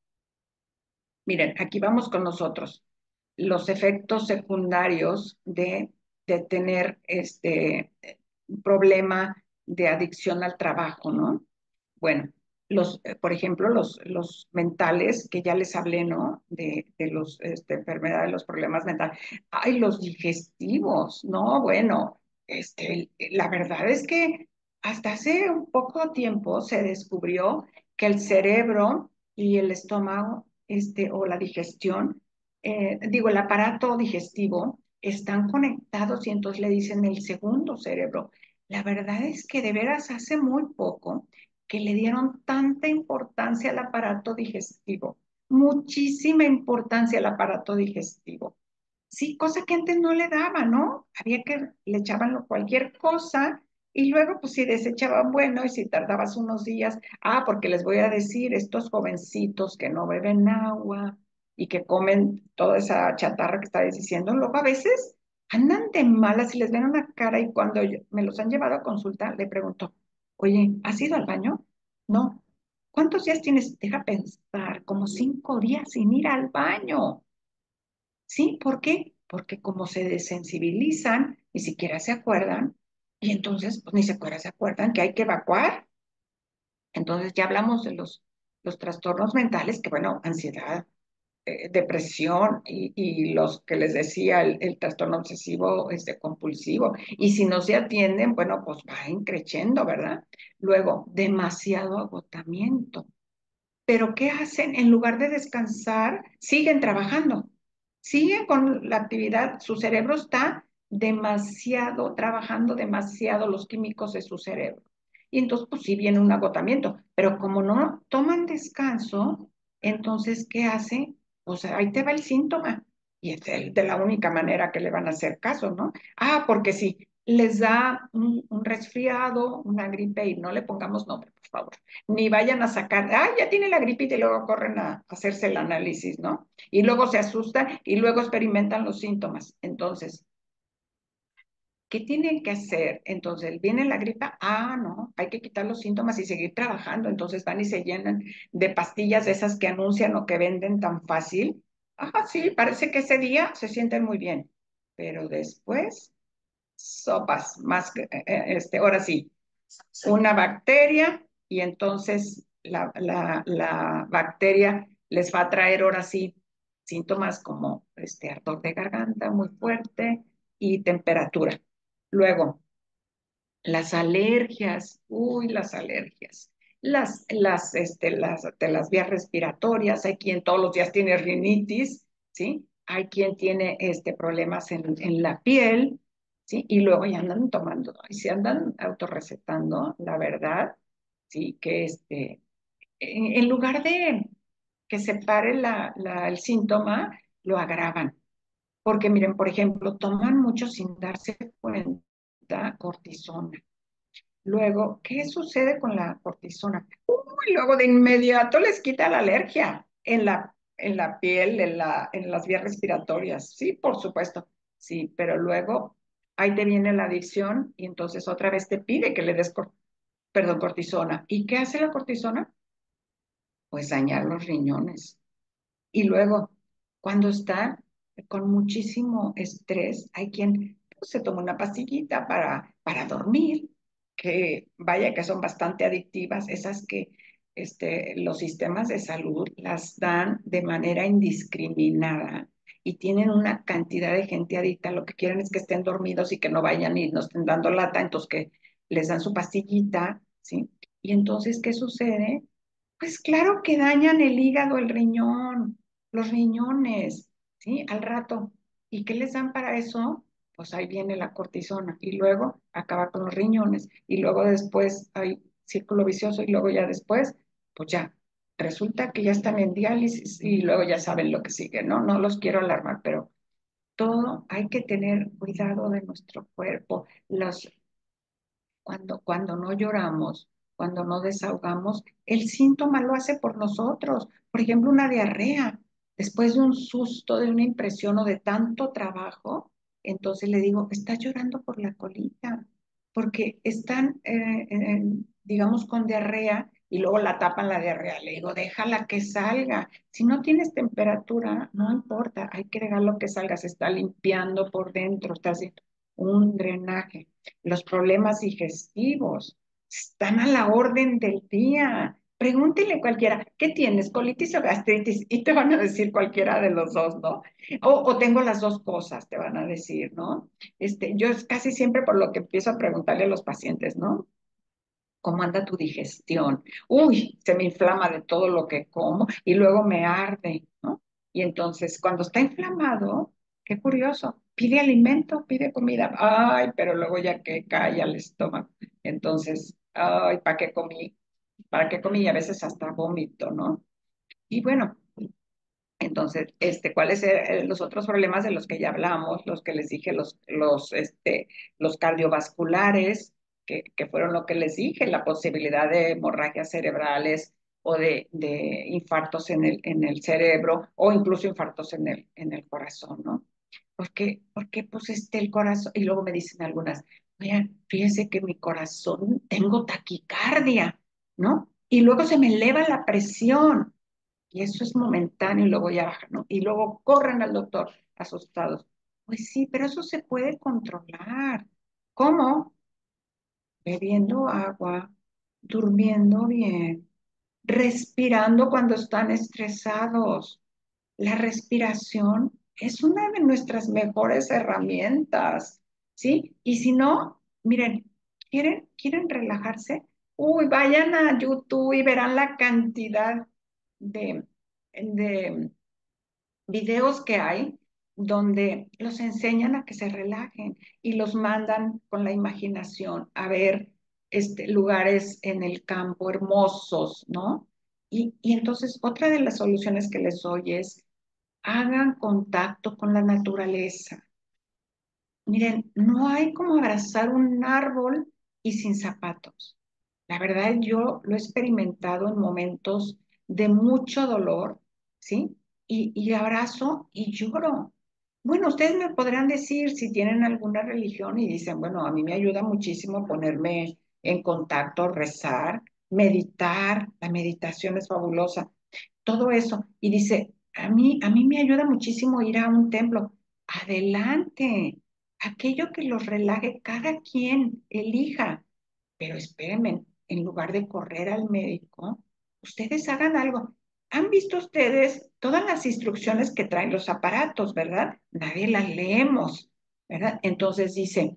Speaker 6: miren, aquí vamos con nosotros. Los efectos secundarios de, de tener este un problema de adicción al trabajo, ¿no? Bueno, los, eh, por ejemplo, los, los mentales, que ya les hablé, ¿no? De, de los este, enfermedades, los problemas mentales. Ay, los digestivos, ¿no? Bueno, este, la verdad es que hasta hace un poco tiempo se descubrió que el cerebro y el estómago, este, o la digestión, eh, digo, el aparato digestivo, están conectados y entonces le dicen el segundo cerebro. La verdad es que de veras hace muy poco que le dieron tanta importancia al aparato digestivo, muchísima importancia al aparato digestivo. Sí, cosa que antes no le daban, ¿no? Había que le echaban cualquier cosa y luego, pues si desechaban, bueno, y si tardabas unos días, ah, porque les voy a decir, estos jovencitos que no beben agua y que comen toda esa chatarra que estabas diciendo, luego a veces andan de malas y les ven una cara y cuando yo- me los han llevado a consulta, le pregunto, oye, ¿has ido al baño? No. ¿Cuántos días tienes? Deja pensar, como cinco días sin ir al baño. ¿Sí? ¿Por qué? Porque como se desensibilizan, ni siquiera se acuerdan, y entonces pues, ni siquiera se acuerdan que hay que evacuar. Entonces ya hablamos de los, los trastornos mentales, que bueno, ansiedad, eh, depresión y, y los que les decía, el, el trastorno obsesivo este, compulsivo. Y si no se atienden, bueno, pues va increciendo, ¿verdad? Luego, demasiado agotamiento. Pero ¿qué hacen? En lugar de descansar, siguen trabajando, siguen con la actividad, su cerebro está demasiado, trabajando demasiado los químicos de su cerebro. Y entonces, pues sí viene un agotamiento, pero como no toman descanso, entonces, ¿qué hace? Pues ahí te va el síntoma. Y es el- de la única manera que le van a hacer caso, ¿no? Ah, porque si les da un, un resfriado, una gripe, y no le pongamos nombre, por favor ni vayan a sacar, ah, ya tiene la gripita y luego corren a hacerse el análisis, ¿no? Y luego se asustan y luego experimentan los síntomas. Entonces, ¿qué tienen que hacer? Entonces, ¿viene la gripa? Ah, no, hay que quitar los síntomas y seguir trabajando. Entonces van y se llenan de pastillas de esas que anuncian o que venden tan fácil. Ah, sí, parece que ese día se sienten muy bien, pero después, sopas, más que, eh, eh, este, ahora sí, una bacteria y entonces la, la, la bacteria les va a traer ahora sí síntomas como este ardor de garganta muy fuerte y temperatura. Luego, las alergias, uy, las alergias. Las, las, este, las, de las vías respiratorias, hay quien todos los días tiene rinitis, ¿sí? Hay quien tiene este, problemas en, en la piel, ¿sí? Y luego ya andan tomando, y se andan autorrecetando, la verdad, ¿sí? Que este, en, en lugar de que se pare la, la, el síntoma, lo agravan. Porque miren, por ejemplo, toman mucho sin darse cuenta cortisona. Luego, ¿qué sucede con la cortisona? Uy, luego de inmediato les quita la alergia en la, en la piel, en la, en las vías respiratorias. Sí, por supuesto. Sí, pero luego ahí te viene la adicción y entonces otra vez te pide que le des, cor- perdón, cortisona. ¿Y qué hace la cortisona? Pues dañar los riñones. Y luego, cuando está con muchísimo estrés, hay quien pues, se toma una pastillita para, para dormir, que vaya que son bastante adictivas, esas que este, los sistemas de salud las dan de manera indiscriminada y tienen una cantidad de gente adicta, lo que quieren es que estén dormidos y que no vayan y no estén dando lata, entonces que les dan su pastillita, ¿sí? Y entonces, ¿qué sucede? Pues claro que dañan el hígado, el riñón, los riñones, ¿sí? Al rato. ¿Y qué les dan para eso? Pues ahí viene la cortisona y luego acaba con los riñones y luego después hay círculo vicioso y luego ya después, pues ya, resulta que ya están en diálisis y luego ya saben lo que sigue, ¿no? No los quiero alarmar, pero todo hay que tener cuidado de nuestro cuerpo. Los cuando, cuando no lloramos, cuando no desahogamos, el síntoma lo hace por nosotros. Por ejemplo, una diarrea. Después de un susto, de una impresión o de tanto trabajo, entonces le digo, estás llorando por la colita, porque están, eh, eh, digamos, con diarrea y luego la tapan la diarrea. Le digo, déjala que salga. Si no tienes temperatura, no importa, hay que dejarlo que salga. Se está limpiando por dentro, está haciendo un drenaje. Los problemas digestivos están a la orden del día. Pregúntele a cualquiera, ¿qué tienes? ¿Colitis o gastritis? Y te van a decir cualquiera de los dos, ¿no? O, o tengo las dos cosas, te van a decir, ¿no? Este, yo es casi siempre por lo que empiezo a preguntarle a los pacientes, ¿no? ¿Cómo anda tu digestión? Uy, se me inflama de todo lo que como y luego me arde, ¿no? Y entonces, cuando está inflamado, qué curioso, pide alimento, pide comida. Ay, pero luego ya que cae al estómago. Entonces, ay, ¿para qué comí? ¿Para qué comí? Y a veces hasta vómito, ¿no? Y bueno, entonces, este, ¿cuáles eran los otros problemas de los que ya hablamos? Los que les dije, los, los, este, los cardiovasculares, que, que fueron lo que les dije, la posibilidad de hemorragias cerebrales o de, de infartos en el, en el cerebro o incluso infartos en el, en el corazón, ¿no? Porque, porque pues este, el corazón, y luego me dicen algunas, oigan, fíjese que mi corazón, tengo taquicardia, ¿no? Y luego se me eleva la presión y eso es momentáneo y luego ya baja, ¿no? Y luego corren al doctor asustados. Pues sí, pero eso se puede controlar. ¿Cómo? Bebiendo agua, durmiendo bien, respirando cuando están estresados. La respiración es una de nuestras mejores herramientas, ¿sí? Y si no, miren, ¿quieren, quieren relajarse? Uy, vayan a YouTube y verán la cantidad de, de videos que hay donde los enseñan a que se relajen y los mandan con la imaginación a ver este, lugares en el campo hermosos, ¿no? Y, y entonces otra de las soluciones que les doy es hagan contacto con la naturaleza. Miren, no hay como abrazar un árbol y sin zapatos. La verdad, yo lo he experimentado en momentos de mucho dolor, ¿sí? Y, y abrazo y lloro. Bueno, ustedes me podrán decir si tienen alguna religión y dicen, bueno, a mí me ayuda muchísimo ponerme en contacto, rezar, meditar. La meditación es fabulosa, todo eso. Y dice, a mí, a mí me ayuda muchísimo ir a un templo. Adelante, aquello que los relaje, cada quien elija. Pero espérenme, en lugar de correr al médico, ustedes hagan algo. ¿Han visto ustedes todas las instrucciones que traen los aparatos, verdad? Nadie las leemos, ¿verdad? Entonces dice,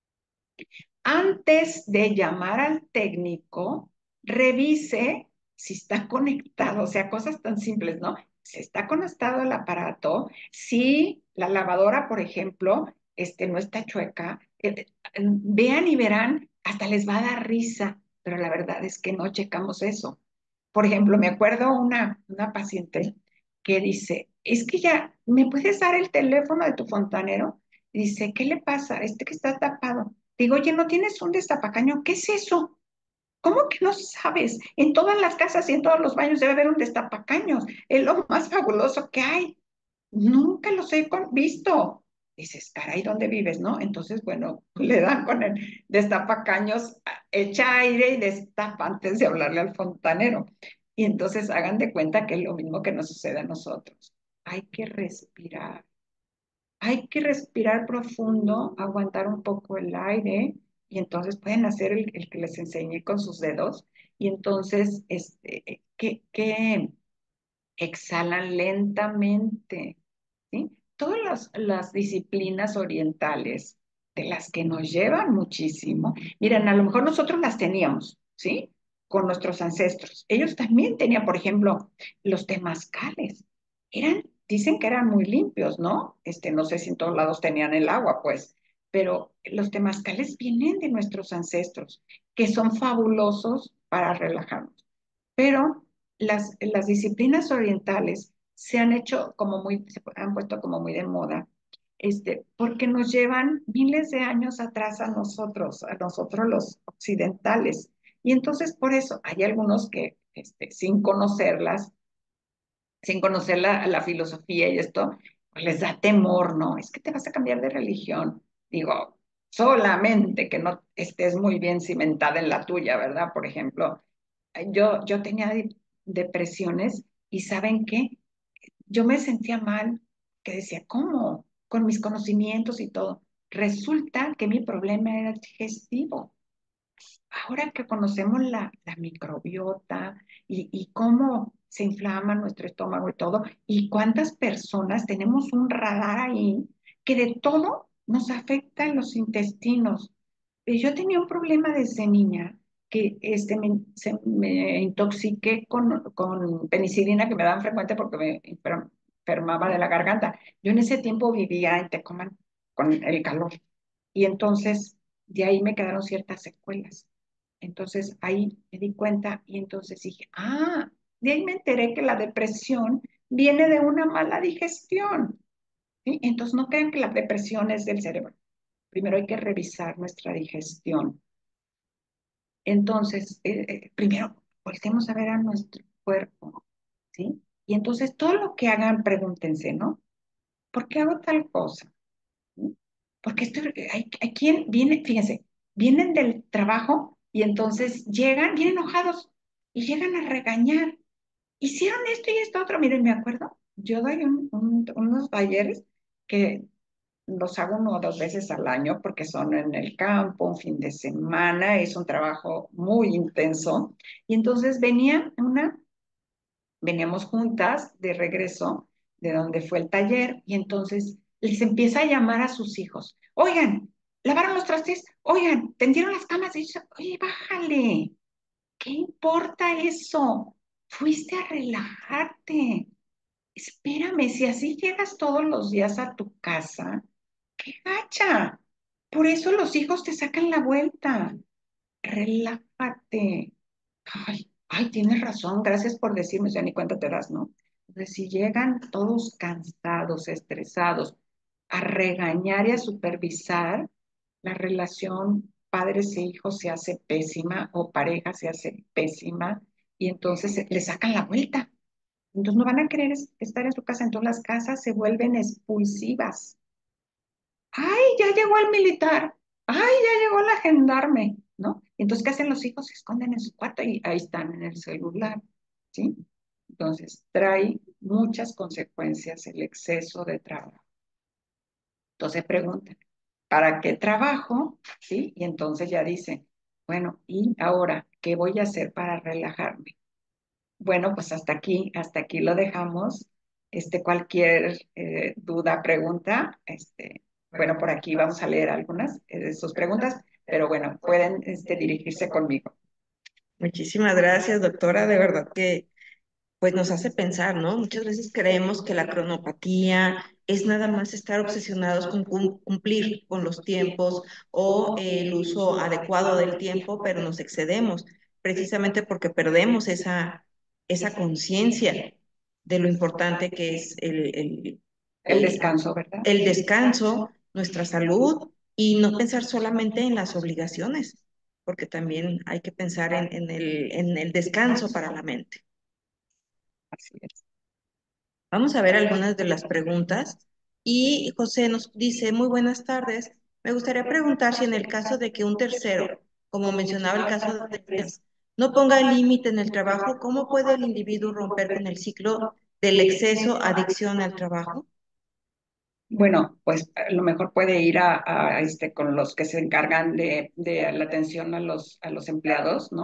Speaker 6: antes de llamar al técnico, revise si está conectado, o sea, cosas tan simples, ¿no? Si está conectado el aparato, si la lavadora, por ejemplo, este, no está chueca, eh, vean y verán, hasta les va a dar risa, pero la verdad es que no checamos eso. Por ejemplo, me acuerdo una, una paciente que dice, es que ya, ¿me puedes dar el teléfono de tu fontanero? Y dice, ¿qué le pasa? Este que está tapado. Digo, oye, ¿no tienes un destapacaño? ¿Qué es eso? ¿Cómo que no sabes? En todas las casas y en todos los baños debe haber un destapacaños. Es lo más fabuloso que hay. Nunca los he con- visto. Dices, caray, ¿dónde vives, no? Entonces, bueno, le dan con el destapacaños, a- echa aire y destapa antes de hablarle al fontanero. Y entonces hagan de cuenta que es lo mismo que nos sucede a nosotros. Hay que respirar. Hay que respirar profundo, aguantar un poco el aire y entonces pueden hacer el, el que les enseñé con sus dedos y entonces este, que, que exhalan lentamente, ¿sí? todas las, las disciplinas orientales, de las que nos llevan muchísimo, miren, a lo mejor nosotros las teníamos, ¿sí? Con nuestros ancestros. Ellos también tenían, por ejemplo, los temazcales. Eran, dicen que eran muy limpios, ¿no? Este, no sé si en todos lados tenían el agua, pues, pero los temazcales vienen de nuestros ancestros, que son fabulosos para relajarnos. Pero las, las disciplinas orientales se han hecho como muy, se han puesto como muy de moda, este, porque nos llevan miles de años atrás a nosotros, a nosotros los occidentales. Y entonces por eso hay algunos que, este, sin conocerlas, sin conocer la, la filosofía y esto, pues les da temor, ¿no? Es que te vas a cambiar de religión. Digo, solamente que no estés muy bien cimentada en la tuya, ¿verdad? Por ejemplo, yo, yo tenía depresiones y ¿saben qué? Yo me sentía mal, que decía, ¿cómo? Con mis conocimientos y todo. Resulta que mi problema era digestivo. Ahora que conocemos la, la microbiota y, y cómo se inflama nuestro estómago y todo, y cuántas personas tenemos un radar ahí que de todo nos afecta en los intestinos. Eh, Yo tenía un problema desde niña que este, me, se- me intoxiqué con, con penicilina que me daban frecuente porque me enfer- enfermaba de la garganta. Yo en ese tiempo vivía en Tecomán con el calor y entonces de ahí me quedaron ciertas secuelas. Entonces ahí me di cuenta y entonces dije, ah, de ahí me enteré que la depresión viene de una mala digestión. ¿Sí? Entonces no crean que la depresión es del cerebro. Primero hay que revisar nuestra digestión. Entonces, eh, eh, primero, volvemos a ver a nuestro cuerpo, ¿sí? Y entonces todo lo que hagan, pregúntense, ¿no? ¿Por qué hago tal cosa? ¿Sí? Porque esto, hay, hay quien viene, fíjense, vienen del trabajo y entonces llegan, vienen enojados y llegan a regañar. Hicieron esto y esto otro. Miren, me acuerdo, yo doy un- un- unos talleres que los hago uno o dos veces al año porque son en el campo, un fin de semana, es un trabajo muy intenso. Y entonces venía una, veníamos juntas de regreso de donde fue el taller y entonces les empieza a llamar a sus hijos. Oigan, lavaron los trastes, oigan, tendieron las camas y yo, oye, bájale, ¿qué importa eso? Fuiste a relajarte. Espérame, si así llegas todos los días a tu casa, qué gacha. Por eso los hijos te sacan la vuelta. Relájate. Ay, ay, tienes razón. Gracias por decirme. O sea, ni cuenta te das, ¿no? Entonces, si llegan todos cansados, estresados, a regañar y a supervisar, la relación padres e hijos se hace pésima o pareja se hace pésima y entonces le sacan la vuelta. Entonces no van a querer es- estar en su casa. Entonces las casas se vuelven expulsivas. ¡Ay, ya llegó el militar! ¡Ay, ya llegó la gendarme! ¿No? Entonces, ¿qué hacen los hijos? Se esconden en su cuarto y ahí están en el celular. ¿Sí? Entonces, trae muchas consecuencias el exceso de trabajo. Entonces preguntan, ¿para qué trabajo? ¿Sí? Y entonces ya dicen, bueno, ¿y ahora qué voy a hacer para relajarme? Bueno, pues hasta aquí, hasta aquí lo dejamos. Este, cualquier eh, duda, pregunta, este, bueno, por aquí vamos a leer algunas eh, de sus preguntas, pero bueno, pueden este, dirigirse conmigo.
Speaker 5: Muchísimas gracias, doctora. De verdad que pues nos hace pensar, ¿no? Muchas veces creemos que la cronopatía es nada más estar obsesionados con cum- cumplir con los tiempos o eh, el uso adecuado del tiempo, pero nos excedemos precisamente porque perdemos esa, esa conciencia de lo importante que es el, el,
Speaker 6: El
Speaker 5: el,
Speaker 6: descanso, ¿verdad?
Speaker 5: el descanso, nuestra salud y no pensar solamente en las obligaciones, porque también hay que pensar en, en el, en el descanso para la mente.
Speaker 6: Así es.
Speaker 5: Vamos a ver algunas de las preguntas. Y José nos dice, muy buenas tardes. Me gustaría preguntar si en el caso de que un tercero, como mencionaba el caso de Andreas, no ponga límite en el trabajo, ¿cómo puede el individuo romper con el ciclo del exceso, adicción al trabajo?
Speaker 6: Bueno, pues a lo mejor puede ir a, a, este, con los que se encargan de, de la atención a los, a los empleados, ¿no?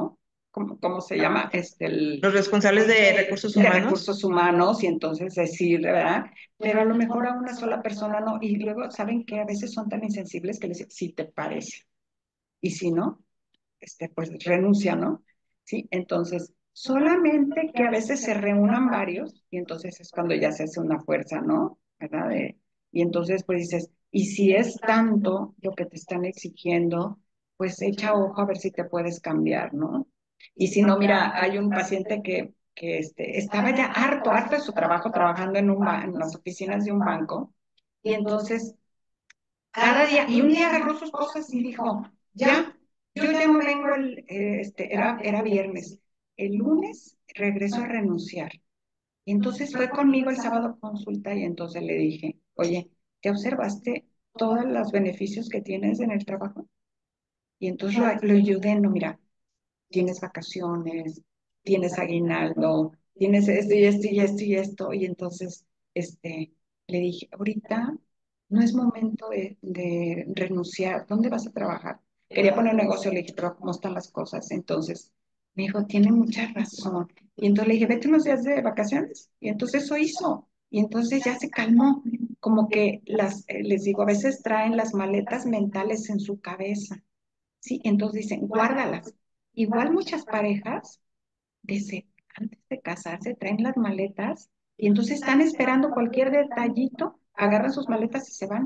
Speaker 6: ¿cómo, cómo se llama? Este, el,
Speaker 5: Los responsables de recursos
Speaker 6: de
Speaker 5: humanos.
Speaker 6: recursos humanos y entonces decir, ¿verdad? Pero a lo mejor a una sola persona no. Y luego saben que a veces son tan insensibles que les dicen, si te parece. Y si no, este, pues renuncia, ¿no? Sí, entonces solamente que a veces se reúnan varios y entonces es cuando ya se hace una fuerza, ¿no? ¿Verdad? De- y entonces pues dices, y si es tanto lo que te están exigiendo, pues echa ojo a ver si te puedes cambiar, ¿no? Y si no, mira, hay un paciente que, que este, estaba ya harto, harto de su trabajo, trabajando en, un ba- en las oficinas de un banco, y entonces cada día, y un día agarró sus cosas y dijo, ya, yo ya no vengo el, eh, este, era, era viernes, el lunes regreso a renunciar. Y entonces fue conmigo el sábado a consulta y entonces le dije, oye, ¿te observaste todos los beneficios que tienes en el trabajo? Y entonces lo, lo ayudé, no, mira, tienes vacaciones, tienes aguinaldo, tienes esto y esto y esto y esto. Y entonces este, le dije, ahorita no es momento de, de renunciar. ¿Dónde vas a trabajar? Quería poner un negocio, le dije, pero ¿cómo están las cosas? Entonces me dijo, tiene mucha razón. Y entonces le dije, vete unos días de vacaciones. Y entonces eso hizo. Y entonces ya se calmó. Como que las, eh, les digo, a veces traen las maletas mentales en su cabeza. Sí, entonces dicen, guárdalas. Igual muchas parejas, desde antes de casarse, traen las maletas y entonces están esperando cualquier detallito, agarran sus maletas y se van.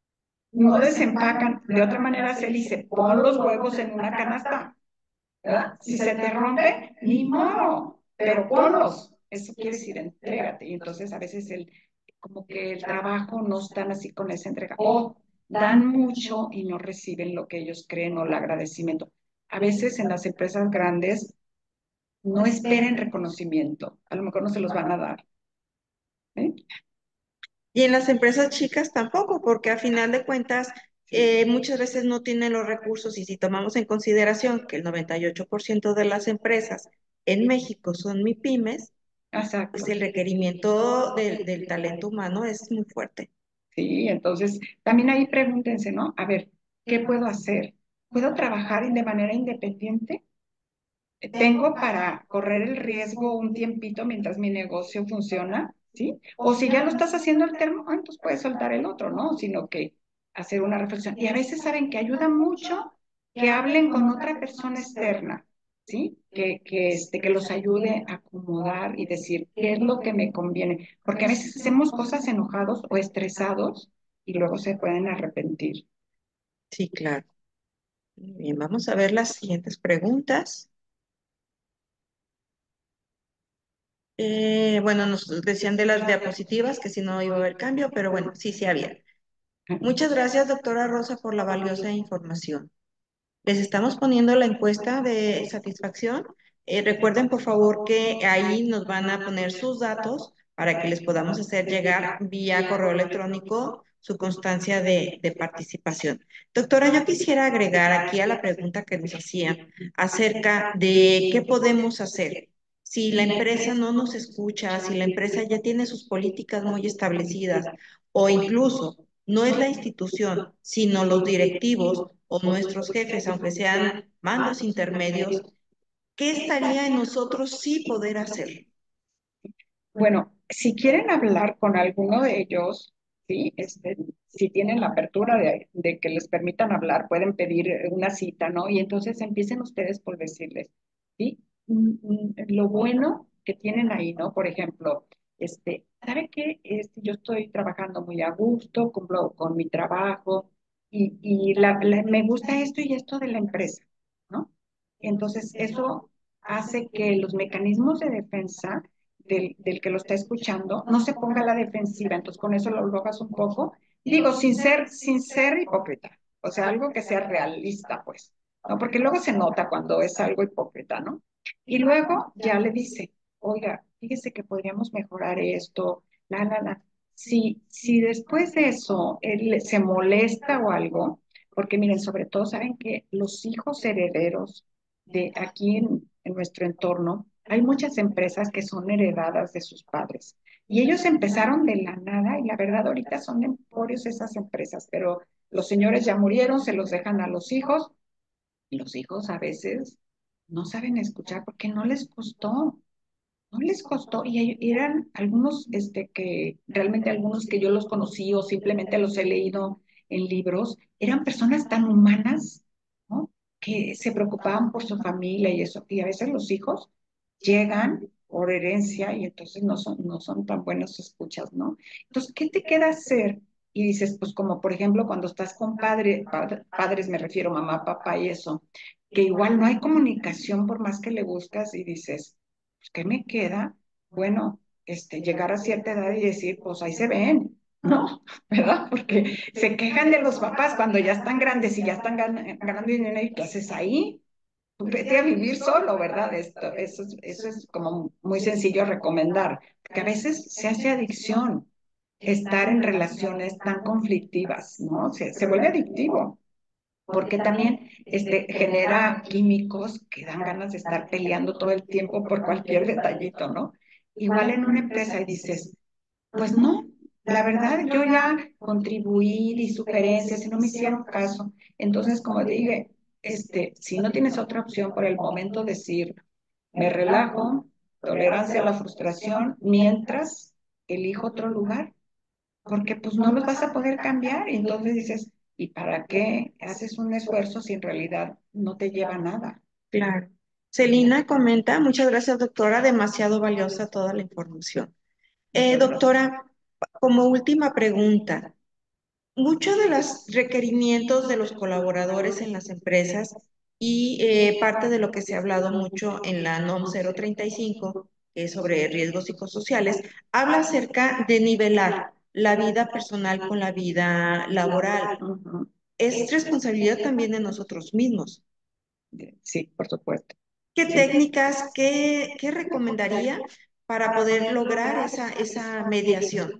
Speaker 6: No desempacan. De otra manera se dice, pon los huevos en una canasta, ¿verdad? Si se te rompe, ni modo, pero ponlos. Eso quiere decir, entrégate. Y entonces a veces el, como que el trabajo no están así con esa entrega. O dan mucho y no reciben lo que ellos creen o el agradecimiento. A veces en las empresas grandes no esperen reconocimiento. A lo mejor no se los van a dar. ¿Eh?
Speaker 5: Y en las empresas chicas tampoco, porque a final de cuentas eh, muchas veces no tienen los recursos y si tomamos en consideración que el noventa y ocho por ciento de las empresas en México son MIPYMES,
Speaker 6: Exacto.
Speaker 5: pues el requerimiento del, del talento humano es muy fuerte.
Speaker 6: Sí, entonces también ahí pregúntense, ¿no? A ver, ¿qué puedo hacer? ¿Puedo trabajar de manera independiente? ¿Tengo para correr el riesgo un tiempito mientras mi negocio funciona? ¿Sí? O si ya lo estás haciendo el termo, ah, entonces puedes soltar el otro, ¿no? Sino que hacer una reflexión. Y a veces saben que ayuda mucho que hablen con otra persona externa, ¿sí? Que, que, este, que los ayude a acomodar y decir qué es lo que me conviene. Porque a veces hacemos cosas enojados o estresados y luego se pueden arrepentir.
Speaker 5: Sí, claro. Muy bien, vamos a ver las siguientes preguntas. Eh, bueno, nos decían de las diapositivas que si no iba a haber cambio, pero bueno, sí, sí había. Muchas gracias, doctora Rosa, por la valiosa información. Les estamos poniendo la encuesta de satisfacción. Eh, recuerden, por favor, que ahí nos van a poner sus datos para que les podamos hacer llegar vía correo electrónico su constancia de, de participación. Doctora, yo quisiera agregar aquí a la pregunta que nos hacían acerca de qué podemos hacer. Si la empresa no nos escucha, si la empresa ya tiene sus políticas muy establecidas o incluso no es la institución, sino los directivos o nuestros jefes, aunque sean mandos intermedios, ¿qué estaría en nosotros sí poder hacer?
Speaker 6: Bueno, si quieren hablar con alguno de ellos, ¿sí? Este, si tienen la apertura de, de que les permitan hablar, pueden pedir una cita, ¿no? Y entonces empiecen ustedes por decirles, ¿sí? Mm, mm, Lo bueno que tienen ahí, ¿no? Por ejemplo, este, ¿sabe qué? Este, yo estoy trabajando muy a gusto, cumplo con mi trabajo y, y la- la- me gusta esto y esto de la empresa, ¿no? Entonces, eso hace que los mecanismos de defensa del, del que lo está escuchando no se ponga a la defensiva. Entonces, con eso lo logras un poco. Digo, sin ser, sin ser hipócrita. O sea, algo que sea realista, pues. ¿No? Porque luego se nota cuando es algo hipócrita, ¿no? Y luego ya le dice, oiga, fíjese que podríamos mejorar esto, la, la, la. Si, si después de eso él se molesta o algo, porque miren, sobre todo saben que los hijos herederos de aquí en, en nuestro entorno, hay muchas empresas que son heredadas de sus padres. Y ellos empezaron de la nada y la verdad ahorita son emporios esas empresas, pero los señores ya murieron, se los dejan a los hijos y los hijos a veces no saben escuchar porque no les costó. No les costó, y hay- eran algunos, este, que realmente algunos que yo los conocí o simplemente los he leído en libros, eran personas tan humanas, ¿no? Que se preocupaban por su familia y eso, y a veces los hijos llegan por herencia y entonces no son, no son tan buenos escuchas, ¿no? Entonces, ¿qué te queda hacer? Y dices, pues como por ejemplo cuando estás con padre, pad- padres, me refiero mamá, papá y eso, que igual no hay comunicación por más que le buscas y dices, pues, ¿qué me queda? Bueno, este, llegar a cierta edad y decir, pues ahí se ven, ¿no? ¿Verdad? Porque se quejan de los papás cuando ya están grandes y ya están gan- ganando dinero y ¿qué haces ahí? Tú vete a vivir solo, ¿verdad? Esto, eso, es- eso es como muy sencillo recomendar, porque a veces se hace adicción estar en relaciones tan conflictivas, ¿no? Se, se vuelve adictivo porque también este, genera químicos que dan ganas de estar peleando todo el tiempo por cualquier detallito, ¿no? Igual en una empresa y dices, pues no, la verdad yo ya contribuí, di sugerencias y no me hicieron caso. Entonces, como dije, este, si no tienes otra opción por el momento, decir, me relajo, tolerancia a la frustración, mientras elijo otro lugar porque pues no los vas a poder cambiar. Y entonces dices, ¿y para qué haces un esfuerzo si en realidad no te lleva a nada?
Speaker 5: Claro. Celina comenta, muchas gracias, doctora, demasiado valiosa toda la información. Eh,
Speaker 6: Muchas gracias.
Speaker 5: doctora, como última pregunta, muchos de los requerimientos de los colaboradores en las empresas y eh, parte de lo que se ha hablado mucho en la NOM cero treinta y cinco, que es sobre riesgos psicosociales, habla acerca de nivelar la vida personal con la vida laboral.
Speaker 6: Ujú.
Speaker 5: Es responsabilidad también de nosotros mismos.
Speaker 6: Sí, por supuesto.
Speaker 5: ¿Qué
Speaker 6: Sí.
Speaker 5: técnicas, qué, qué recomendaría para poder lograr esa, esa mediación?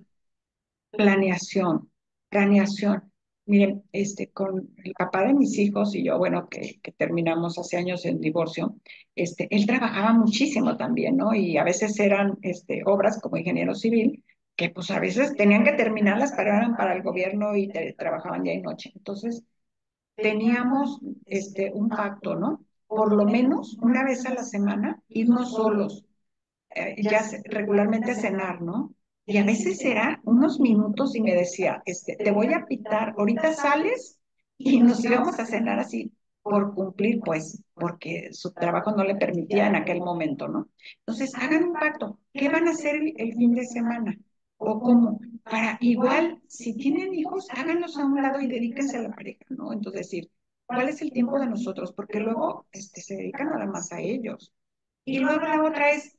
Speaker 6: Planeación, planeación. Miren, este, con el papá de mis hijos y yo, bueno, que, que terminamos hace años el divorcio, este, él trabajaba muchísimo también, ¿no? Y a veces eran, este, obras como ingeniero civil, que pues a veces tenían que terminarlas, pero eran para el gobierno y te- trabajaban día y noche. Entonces, teníamos, este, un pacto, ¿no? Por lo menos una vez a la semana, irnos solos eh, ya se- regularmente a cenar, ¿no? Y a veces era unos minutos y me decía, este, te voy a pitar, ahorita sales y nos íbamos a cenar así por cumplir, pues, porque su trabajo no le permitía en aquel momento, ¿no? Entonces, hagan un pacto. ¿Qué van a hacer el, el fin de semana? ¿O cómo? Para igual, si tienen hijos, háganlos a un lado y dedíquense a la pareja, ¿no? Entonces, decir, ¿cuál es el tiempo de nosotros? Porque luego este, se dedican nada más a ellos. Y luego la otra es,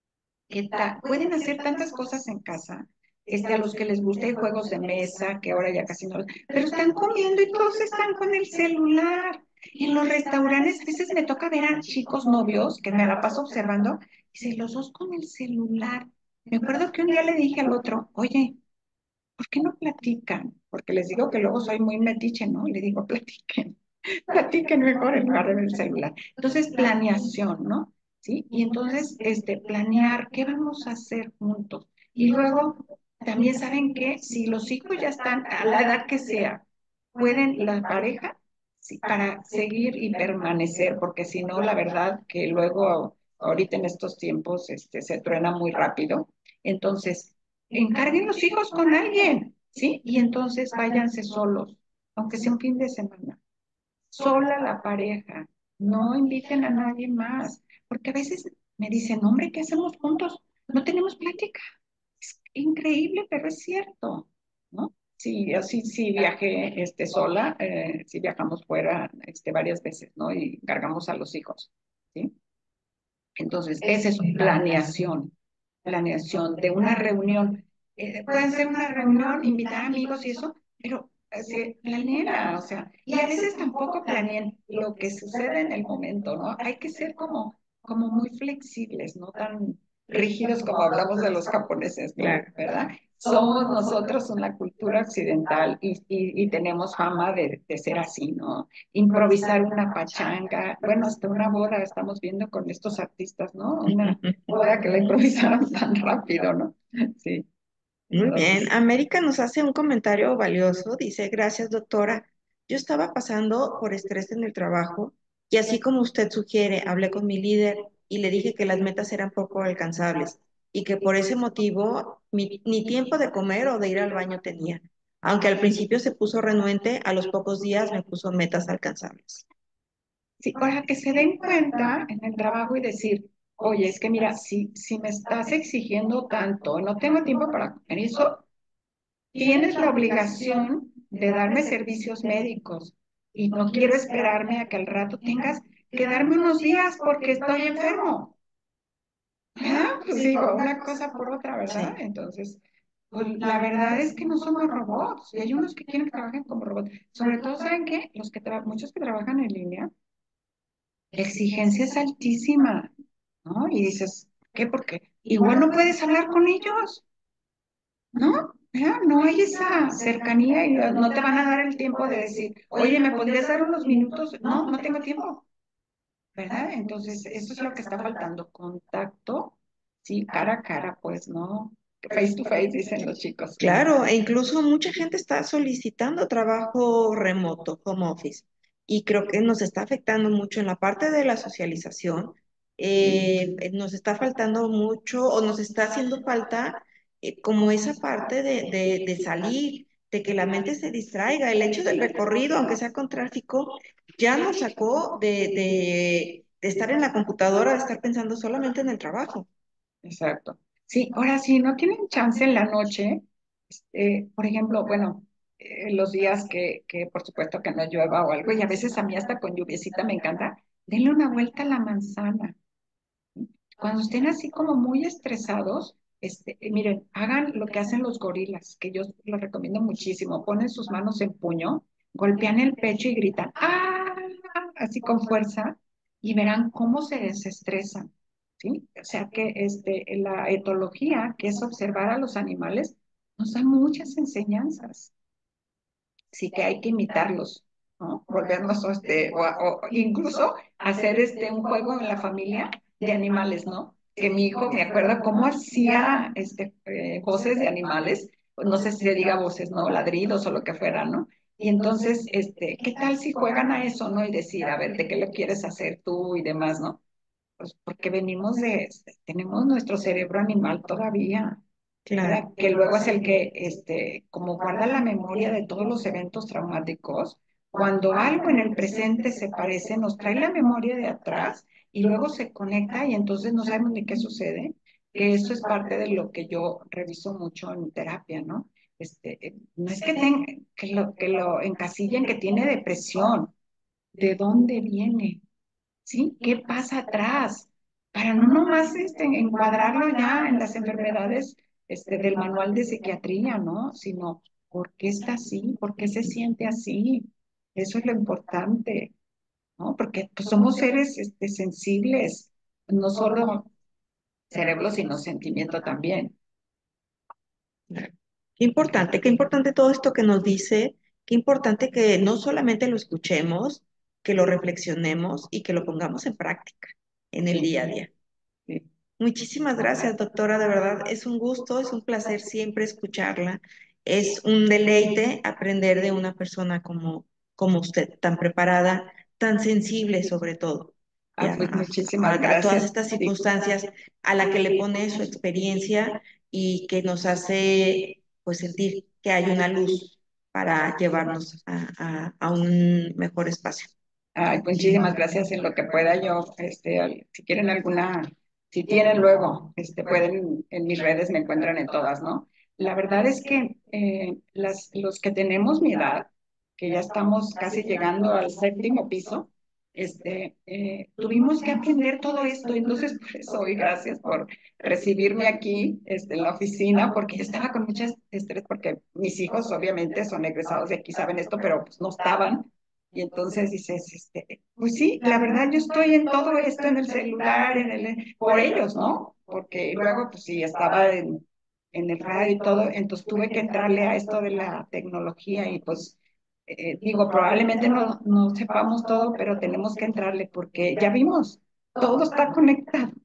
Speaker 6: que ta- pueden hacer tantas cosas en casa, este, a los que les guste juegos de mesa, que ahora ya casi no, pero están comiendo y todos están con el celular. Y en los restaurantes, a veces me toca ver a chicos novios que me la paso observando, y se los dos con el celular. Me acuerdo que un día le dije al otro, oye, ¿por qué no platican? Porque les digo que luego soy muy metiche, ¿no? Le digo, platiquen, platiquen mejor en lugar de ver el celular. Entonces, planeación, ¿no? ¿Sí? Y entonces, este, planear qué vamos a hacer juntos. Y luego, también saben que si los hijos ya están a la edad que sea, pueden la pareja, sí, para seguir y permanecer, porque si no, la verdad que luego, ahorita en estos tiempos, este, se truena muy rápido. Entonces, encarguen los hijos con alguien, ¿sí? Y entonces váyanse solos, aunque sea un fin de semana. Sola la pareja, no inviten a nadie más, porque a veces me dicen, hombre, ¿qué hacemos juntos? No tenemos plática. Es increíble, pero es cierto, ¿no? Sí, yo sí, sí viajé este, sola, eh, sí viajamos fuera este, varias veces, ¿no? Y cargamos a los hijos, ¿sí? Entonces, esa es planeación, planeación de una reunión. Eh, pueden ser una reunión, invitar amigos y eso, pero eh, se planea, o sea, y a veces tampoco planean lo que sucede en el momento, ¿no? Hay que ser como, como muy flexibles, no tan rígidos como hablamos de los japoneses, ¿no?
Speaker 5: Claro.
Speaker 6: ¿Verdad? Somos nosotros una cultura occidental y, y, y tenemos fama de, de ser así, ¿no? Improvisar una pachanga, bueno, hasta una boda estamos viendo con estos artistas, ¿no? Una boda que la improvisaron tan rápido, ¿no? Sí.
Speaker 5: Muy bien.
Speaker 6: Entonces,
Speaker 5: América nos hace un comentario valioso. Dice, gracias, doctora. Yo estaba pasando por estrés en el trabajo Y así como usted sugiere, hablé con mi líder y le dije que las metas eran poco alcanzables y que por ese motivo mi- ni tiempo de comer o de ir al baño tenía. Aunque al principio se puso renuente, a los pocos días me puso metas alcanzables.
Speaker 6: Sí, para que se den cuenta en el trabajo y decir, oye, es que mira, si, si me estás exigiendo tanto, no tengo tiempo para comer eso, tienes la obligación de darme servicios médicos y no quiero esperarme a que al rato tengas que darme unos días porque estoy enfermo. Ah, pues digo, una cosa por otra, ¿verdad?
Speaker 5: Sí.
Speaker 6: Entonces, pues la verdad es que no somos robots y hay unos que quieren que trabajen como robots. Sobre todo, ¿saben qué? Los que tra- muchos que trabajan en línea, la exigencia es altísima, ¿no? Y dices, ¿qué? Porque igual no puedes hablar con ellos, ¿no? Ya, no hay esa cercanía y no no te van a dar el tiempo de decir, oye, ¿me podrías dar unos minutos? No, no tengo tiempo, ¿verdad? Entonces, eso es lo que está faltando, contacto, sí, cara a cara, pues, ¿no? Face to face, dicen los chicos.
Speaker 5: Claro, e incluso mucha gente está solicitando trabajo remoto, home office, y creo que nos está afectando mucho en la parte de la socialización. Eh, eh, nos está faltando mucho o nos está haciendo falta eh, como esa parte de, de, de salir, de que la mente se distraiga. El hecho del recorrido, aunque sea con tráfico, ya nos sacó de, de, de estar en la computadora, de estar pensando solamente en el trabajo.
Speaker 6: Exacto. Sí, ahora sí, no tienen chance en la noche, este, por ejemplo, bueno, eh, los días que, que por supuesto que no llueva o algo, y a veces a mí hasta con lluviecita me encanta, denle una vuelta a la manzana. Cuando estén así como muy estresados, este, eh, miren, hagan lo que hacen los gorilas, que yo lo recomiendo muchísimo. Ponen sus manos en puño, golpean el pecho y gritan, ¡ah! Así con fuerza, y verán cómo se desestresan, ¿sí? O sea que este, la etología, que es observar a los animales, nos da muchas enseñanzas. Sí que hay que imitarlos, ¿no? Volvernos, este, o, o incluso hacer este, un juego en la familia de animales, ¿no? Que mi hijo me acuerda cómo hacía este, eh, voces de animales, no sé si se diga voces, ¿no? Ladridos o lo que fuera, ¿no? Y entonces, este, ¿qué tal si juegan a eso, ¿no? Y decir, a ver, ¿de qué lo quieres hacer tú y demás, ¿no? Pues porque venimos de, este, tenemos nuestro cerebro animal todavía, ¿verdad?
Speaker 5: Claro.
Speaker 6: Que luego es el que, este, como guarda la memoria de todos los eventos traumáticos, cuando algo en el presente se parece, nos trae la memoria de atrás y luego se conecta y entonces no sabemos ni qué sucede, que eso es parte de lo que yo reviso mucho en terapia, ¿no? Este, eh, no es que, ten, que, lo, que lo encasillen que tiene depresión, ¿de dónde viene? ¿Sí? ¿Qué pasa atrás? Para no nomás este, encuadrarlo ya en las enfermedades este, del manual de psiquiatría, ¿no? Sino, ¿por qué está así? ¿Por qué se siente así? Eso es lo importante, ¿no? Porque pues, somos seres este, sensibles, no solo cerebro, sino sentimiento también.
Speaker 5: Qué importante, qué importante todo esto que nos dice, qué importante que no solamente lo escuchemos, que lo reflexionemos y que lo pongamos en práctica en el día a día.
Speaker 6: Sí.
Speaker 5: Muchísimas gracias, doctora, de verdad es un gusto, es un placer siempre escucharla, es un deleite aprender de una persona como, como usted, tan preparada, tan sensible sobre todo, y
Speaker 6: Ah,
Speaker 5: a,
Speaker 6: pues
Speaker 5: a-
Speaker 6: muchísimas
Speaker 5: a todas
Speaker 6: gracias.
Speaker 5: estas
Speaker 6: Sí.
Speaker 5: circunstancias a la que le pone su experiencia y que nos hace pues sentir que hay una luz para llevarnos a, a- a un mejor espacio.
Speaker 6: Ay, pues muchísimas gracias en lo que pueda yo, este, al- si quieren alguna, si tienen luego, este, pueden, en mis redes me encuentran en todas, ¿no? La verdad es que eh, las, los que tenemos mi edad, que ya estamos casi llegando al séptimo piso, este, eh, tuvimos que aprender todo esto, entonces por eso hoy gracias por recibirme aquí, este, en la oficina, porque yo estaba con mucho estrés, porque mis hijos obviamente son egresados de aquí, saben esto, pero pues no estaban. Y entonces dices, este, pues sí, la verdad yo estoy en todo esto, en el celular, en el, por ellos, ¿no? Porque luego, pues sí, estaba en, en el radio y todo, entonces tuve que entrarle a esto de la tecnología y pues, eh, digo, probablemente no, no sepamos todo, pero tenemos que entrarle porque ya vimos, todo está conectado.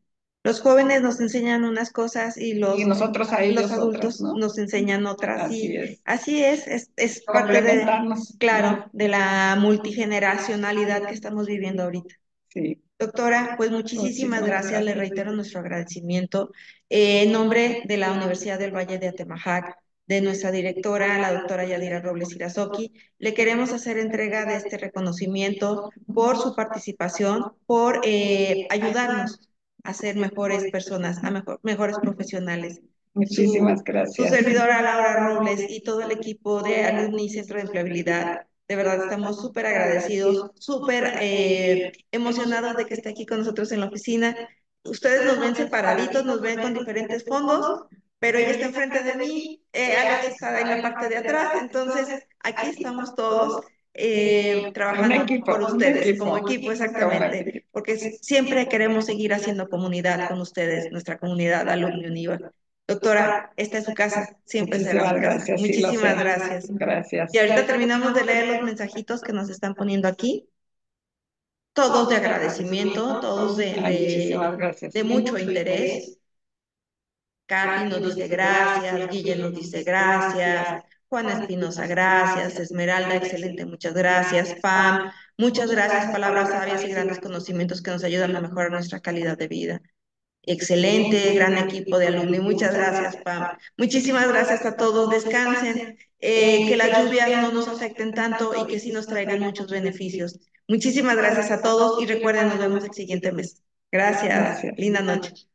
Speaker 5: Los jóvenes nos enseñan unas cosas y los,
Speaker 6: y nosotros a
Speaker 5: los
Speaker 6: ellos
Speaker 5: adultos
Speaker 6: otras, ¿no?
Speaker 5: nos enseñan otras.
Speaker 6: Así
Speaker 5: Y
Speaker 6: es.
Speaker 5: así es, es, es parte de,
Speaker 6: Complementarnos.
Speaker 5: claro, de la multigeneracionalidad que estamos viviendo ahorita.
Speaker 6: Sí.
Speaker 5: Doctora, pues muchísimas
Speaker 6: Muchísimas
Speaker 5: gracias, le
Speaker 6: gracias.
Speaker 5: reitero nuestro agradecimiento. Eh, en nombre de la Universidad del Valle de Atemajac, de nuestra directora, la doctora Yadira Robles Irazoki, le queremos hacer entrega de este reconocimiento por su participación, por eh, ayudarnos a ser mejores personas, a mejor, mejores profesionales.
Speaker 6: Muchísimas
Speaker 5: Su, su
Speaker 6: gracias.
Speaker 5: servidora Laura Robles y todo el equipo de Alumni Centro de Empleabilidad, de verdad estamos súper agradecidos, súper eh, emocionados de que esté aquí con nosotros en la oficina. Ustedes nos ven separaditos, nos ven con diferentes fondos, pero ella está enfrente de mí, eh, Alex está en la parte de atrás, entonces aquí estamos todos eh, trabajando
Speaker 6: equipo,
Speaker 5: por ustedes,
Speaker 6: equipo,
Speaker 5: como equipo exactamente, porque siempre queremos seguir haciendo comunidad con ustedes, nuestra comunidad Alumni Univa. Doctora, esta es su casa, siempre será su casa.
Speaker 6: Gracias, sí,
Speaker 5: Muchísimas gracias.
Speaker 6: Gracias.
Speaker 5: Y ahorita terminamos de leer los mensajitos que nos están poniendo aquí, todos de agradecimiento, todos de, de, de mucho interés. Katy nos dice gracias, Guille nos dice gracias, Juana Espinosa, gracias, Esmeralda, excelente, muchas gracias, Pam, muchas gracias, palabras sabias y grandes conocimientos que nos ayudan a mejorar nuestra calidad de vida. Excelente, gran equipo de alumni. Muchas gracias, Pam. Muchísimas gracias a todos. Descansen, eh, que las lluvias no nos afecten tanto y que sí nos traigan muchos beneficios. Muchísimas gracias a todos y recuerden, nos vemos el siguiente mes. Gracias. Linda noche.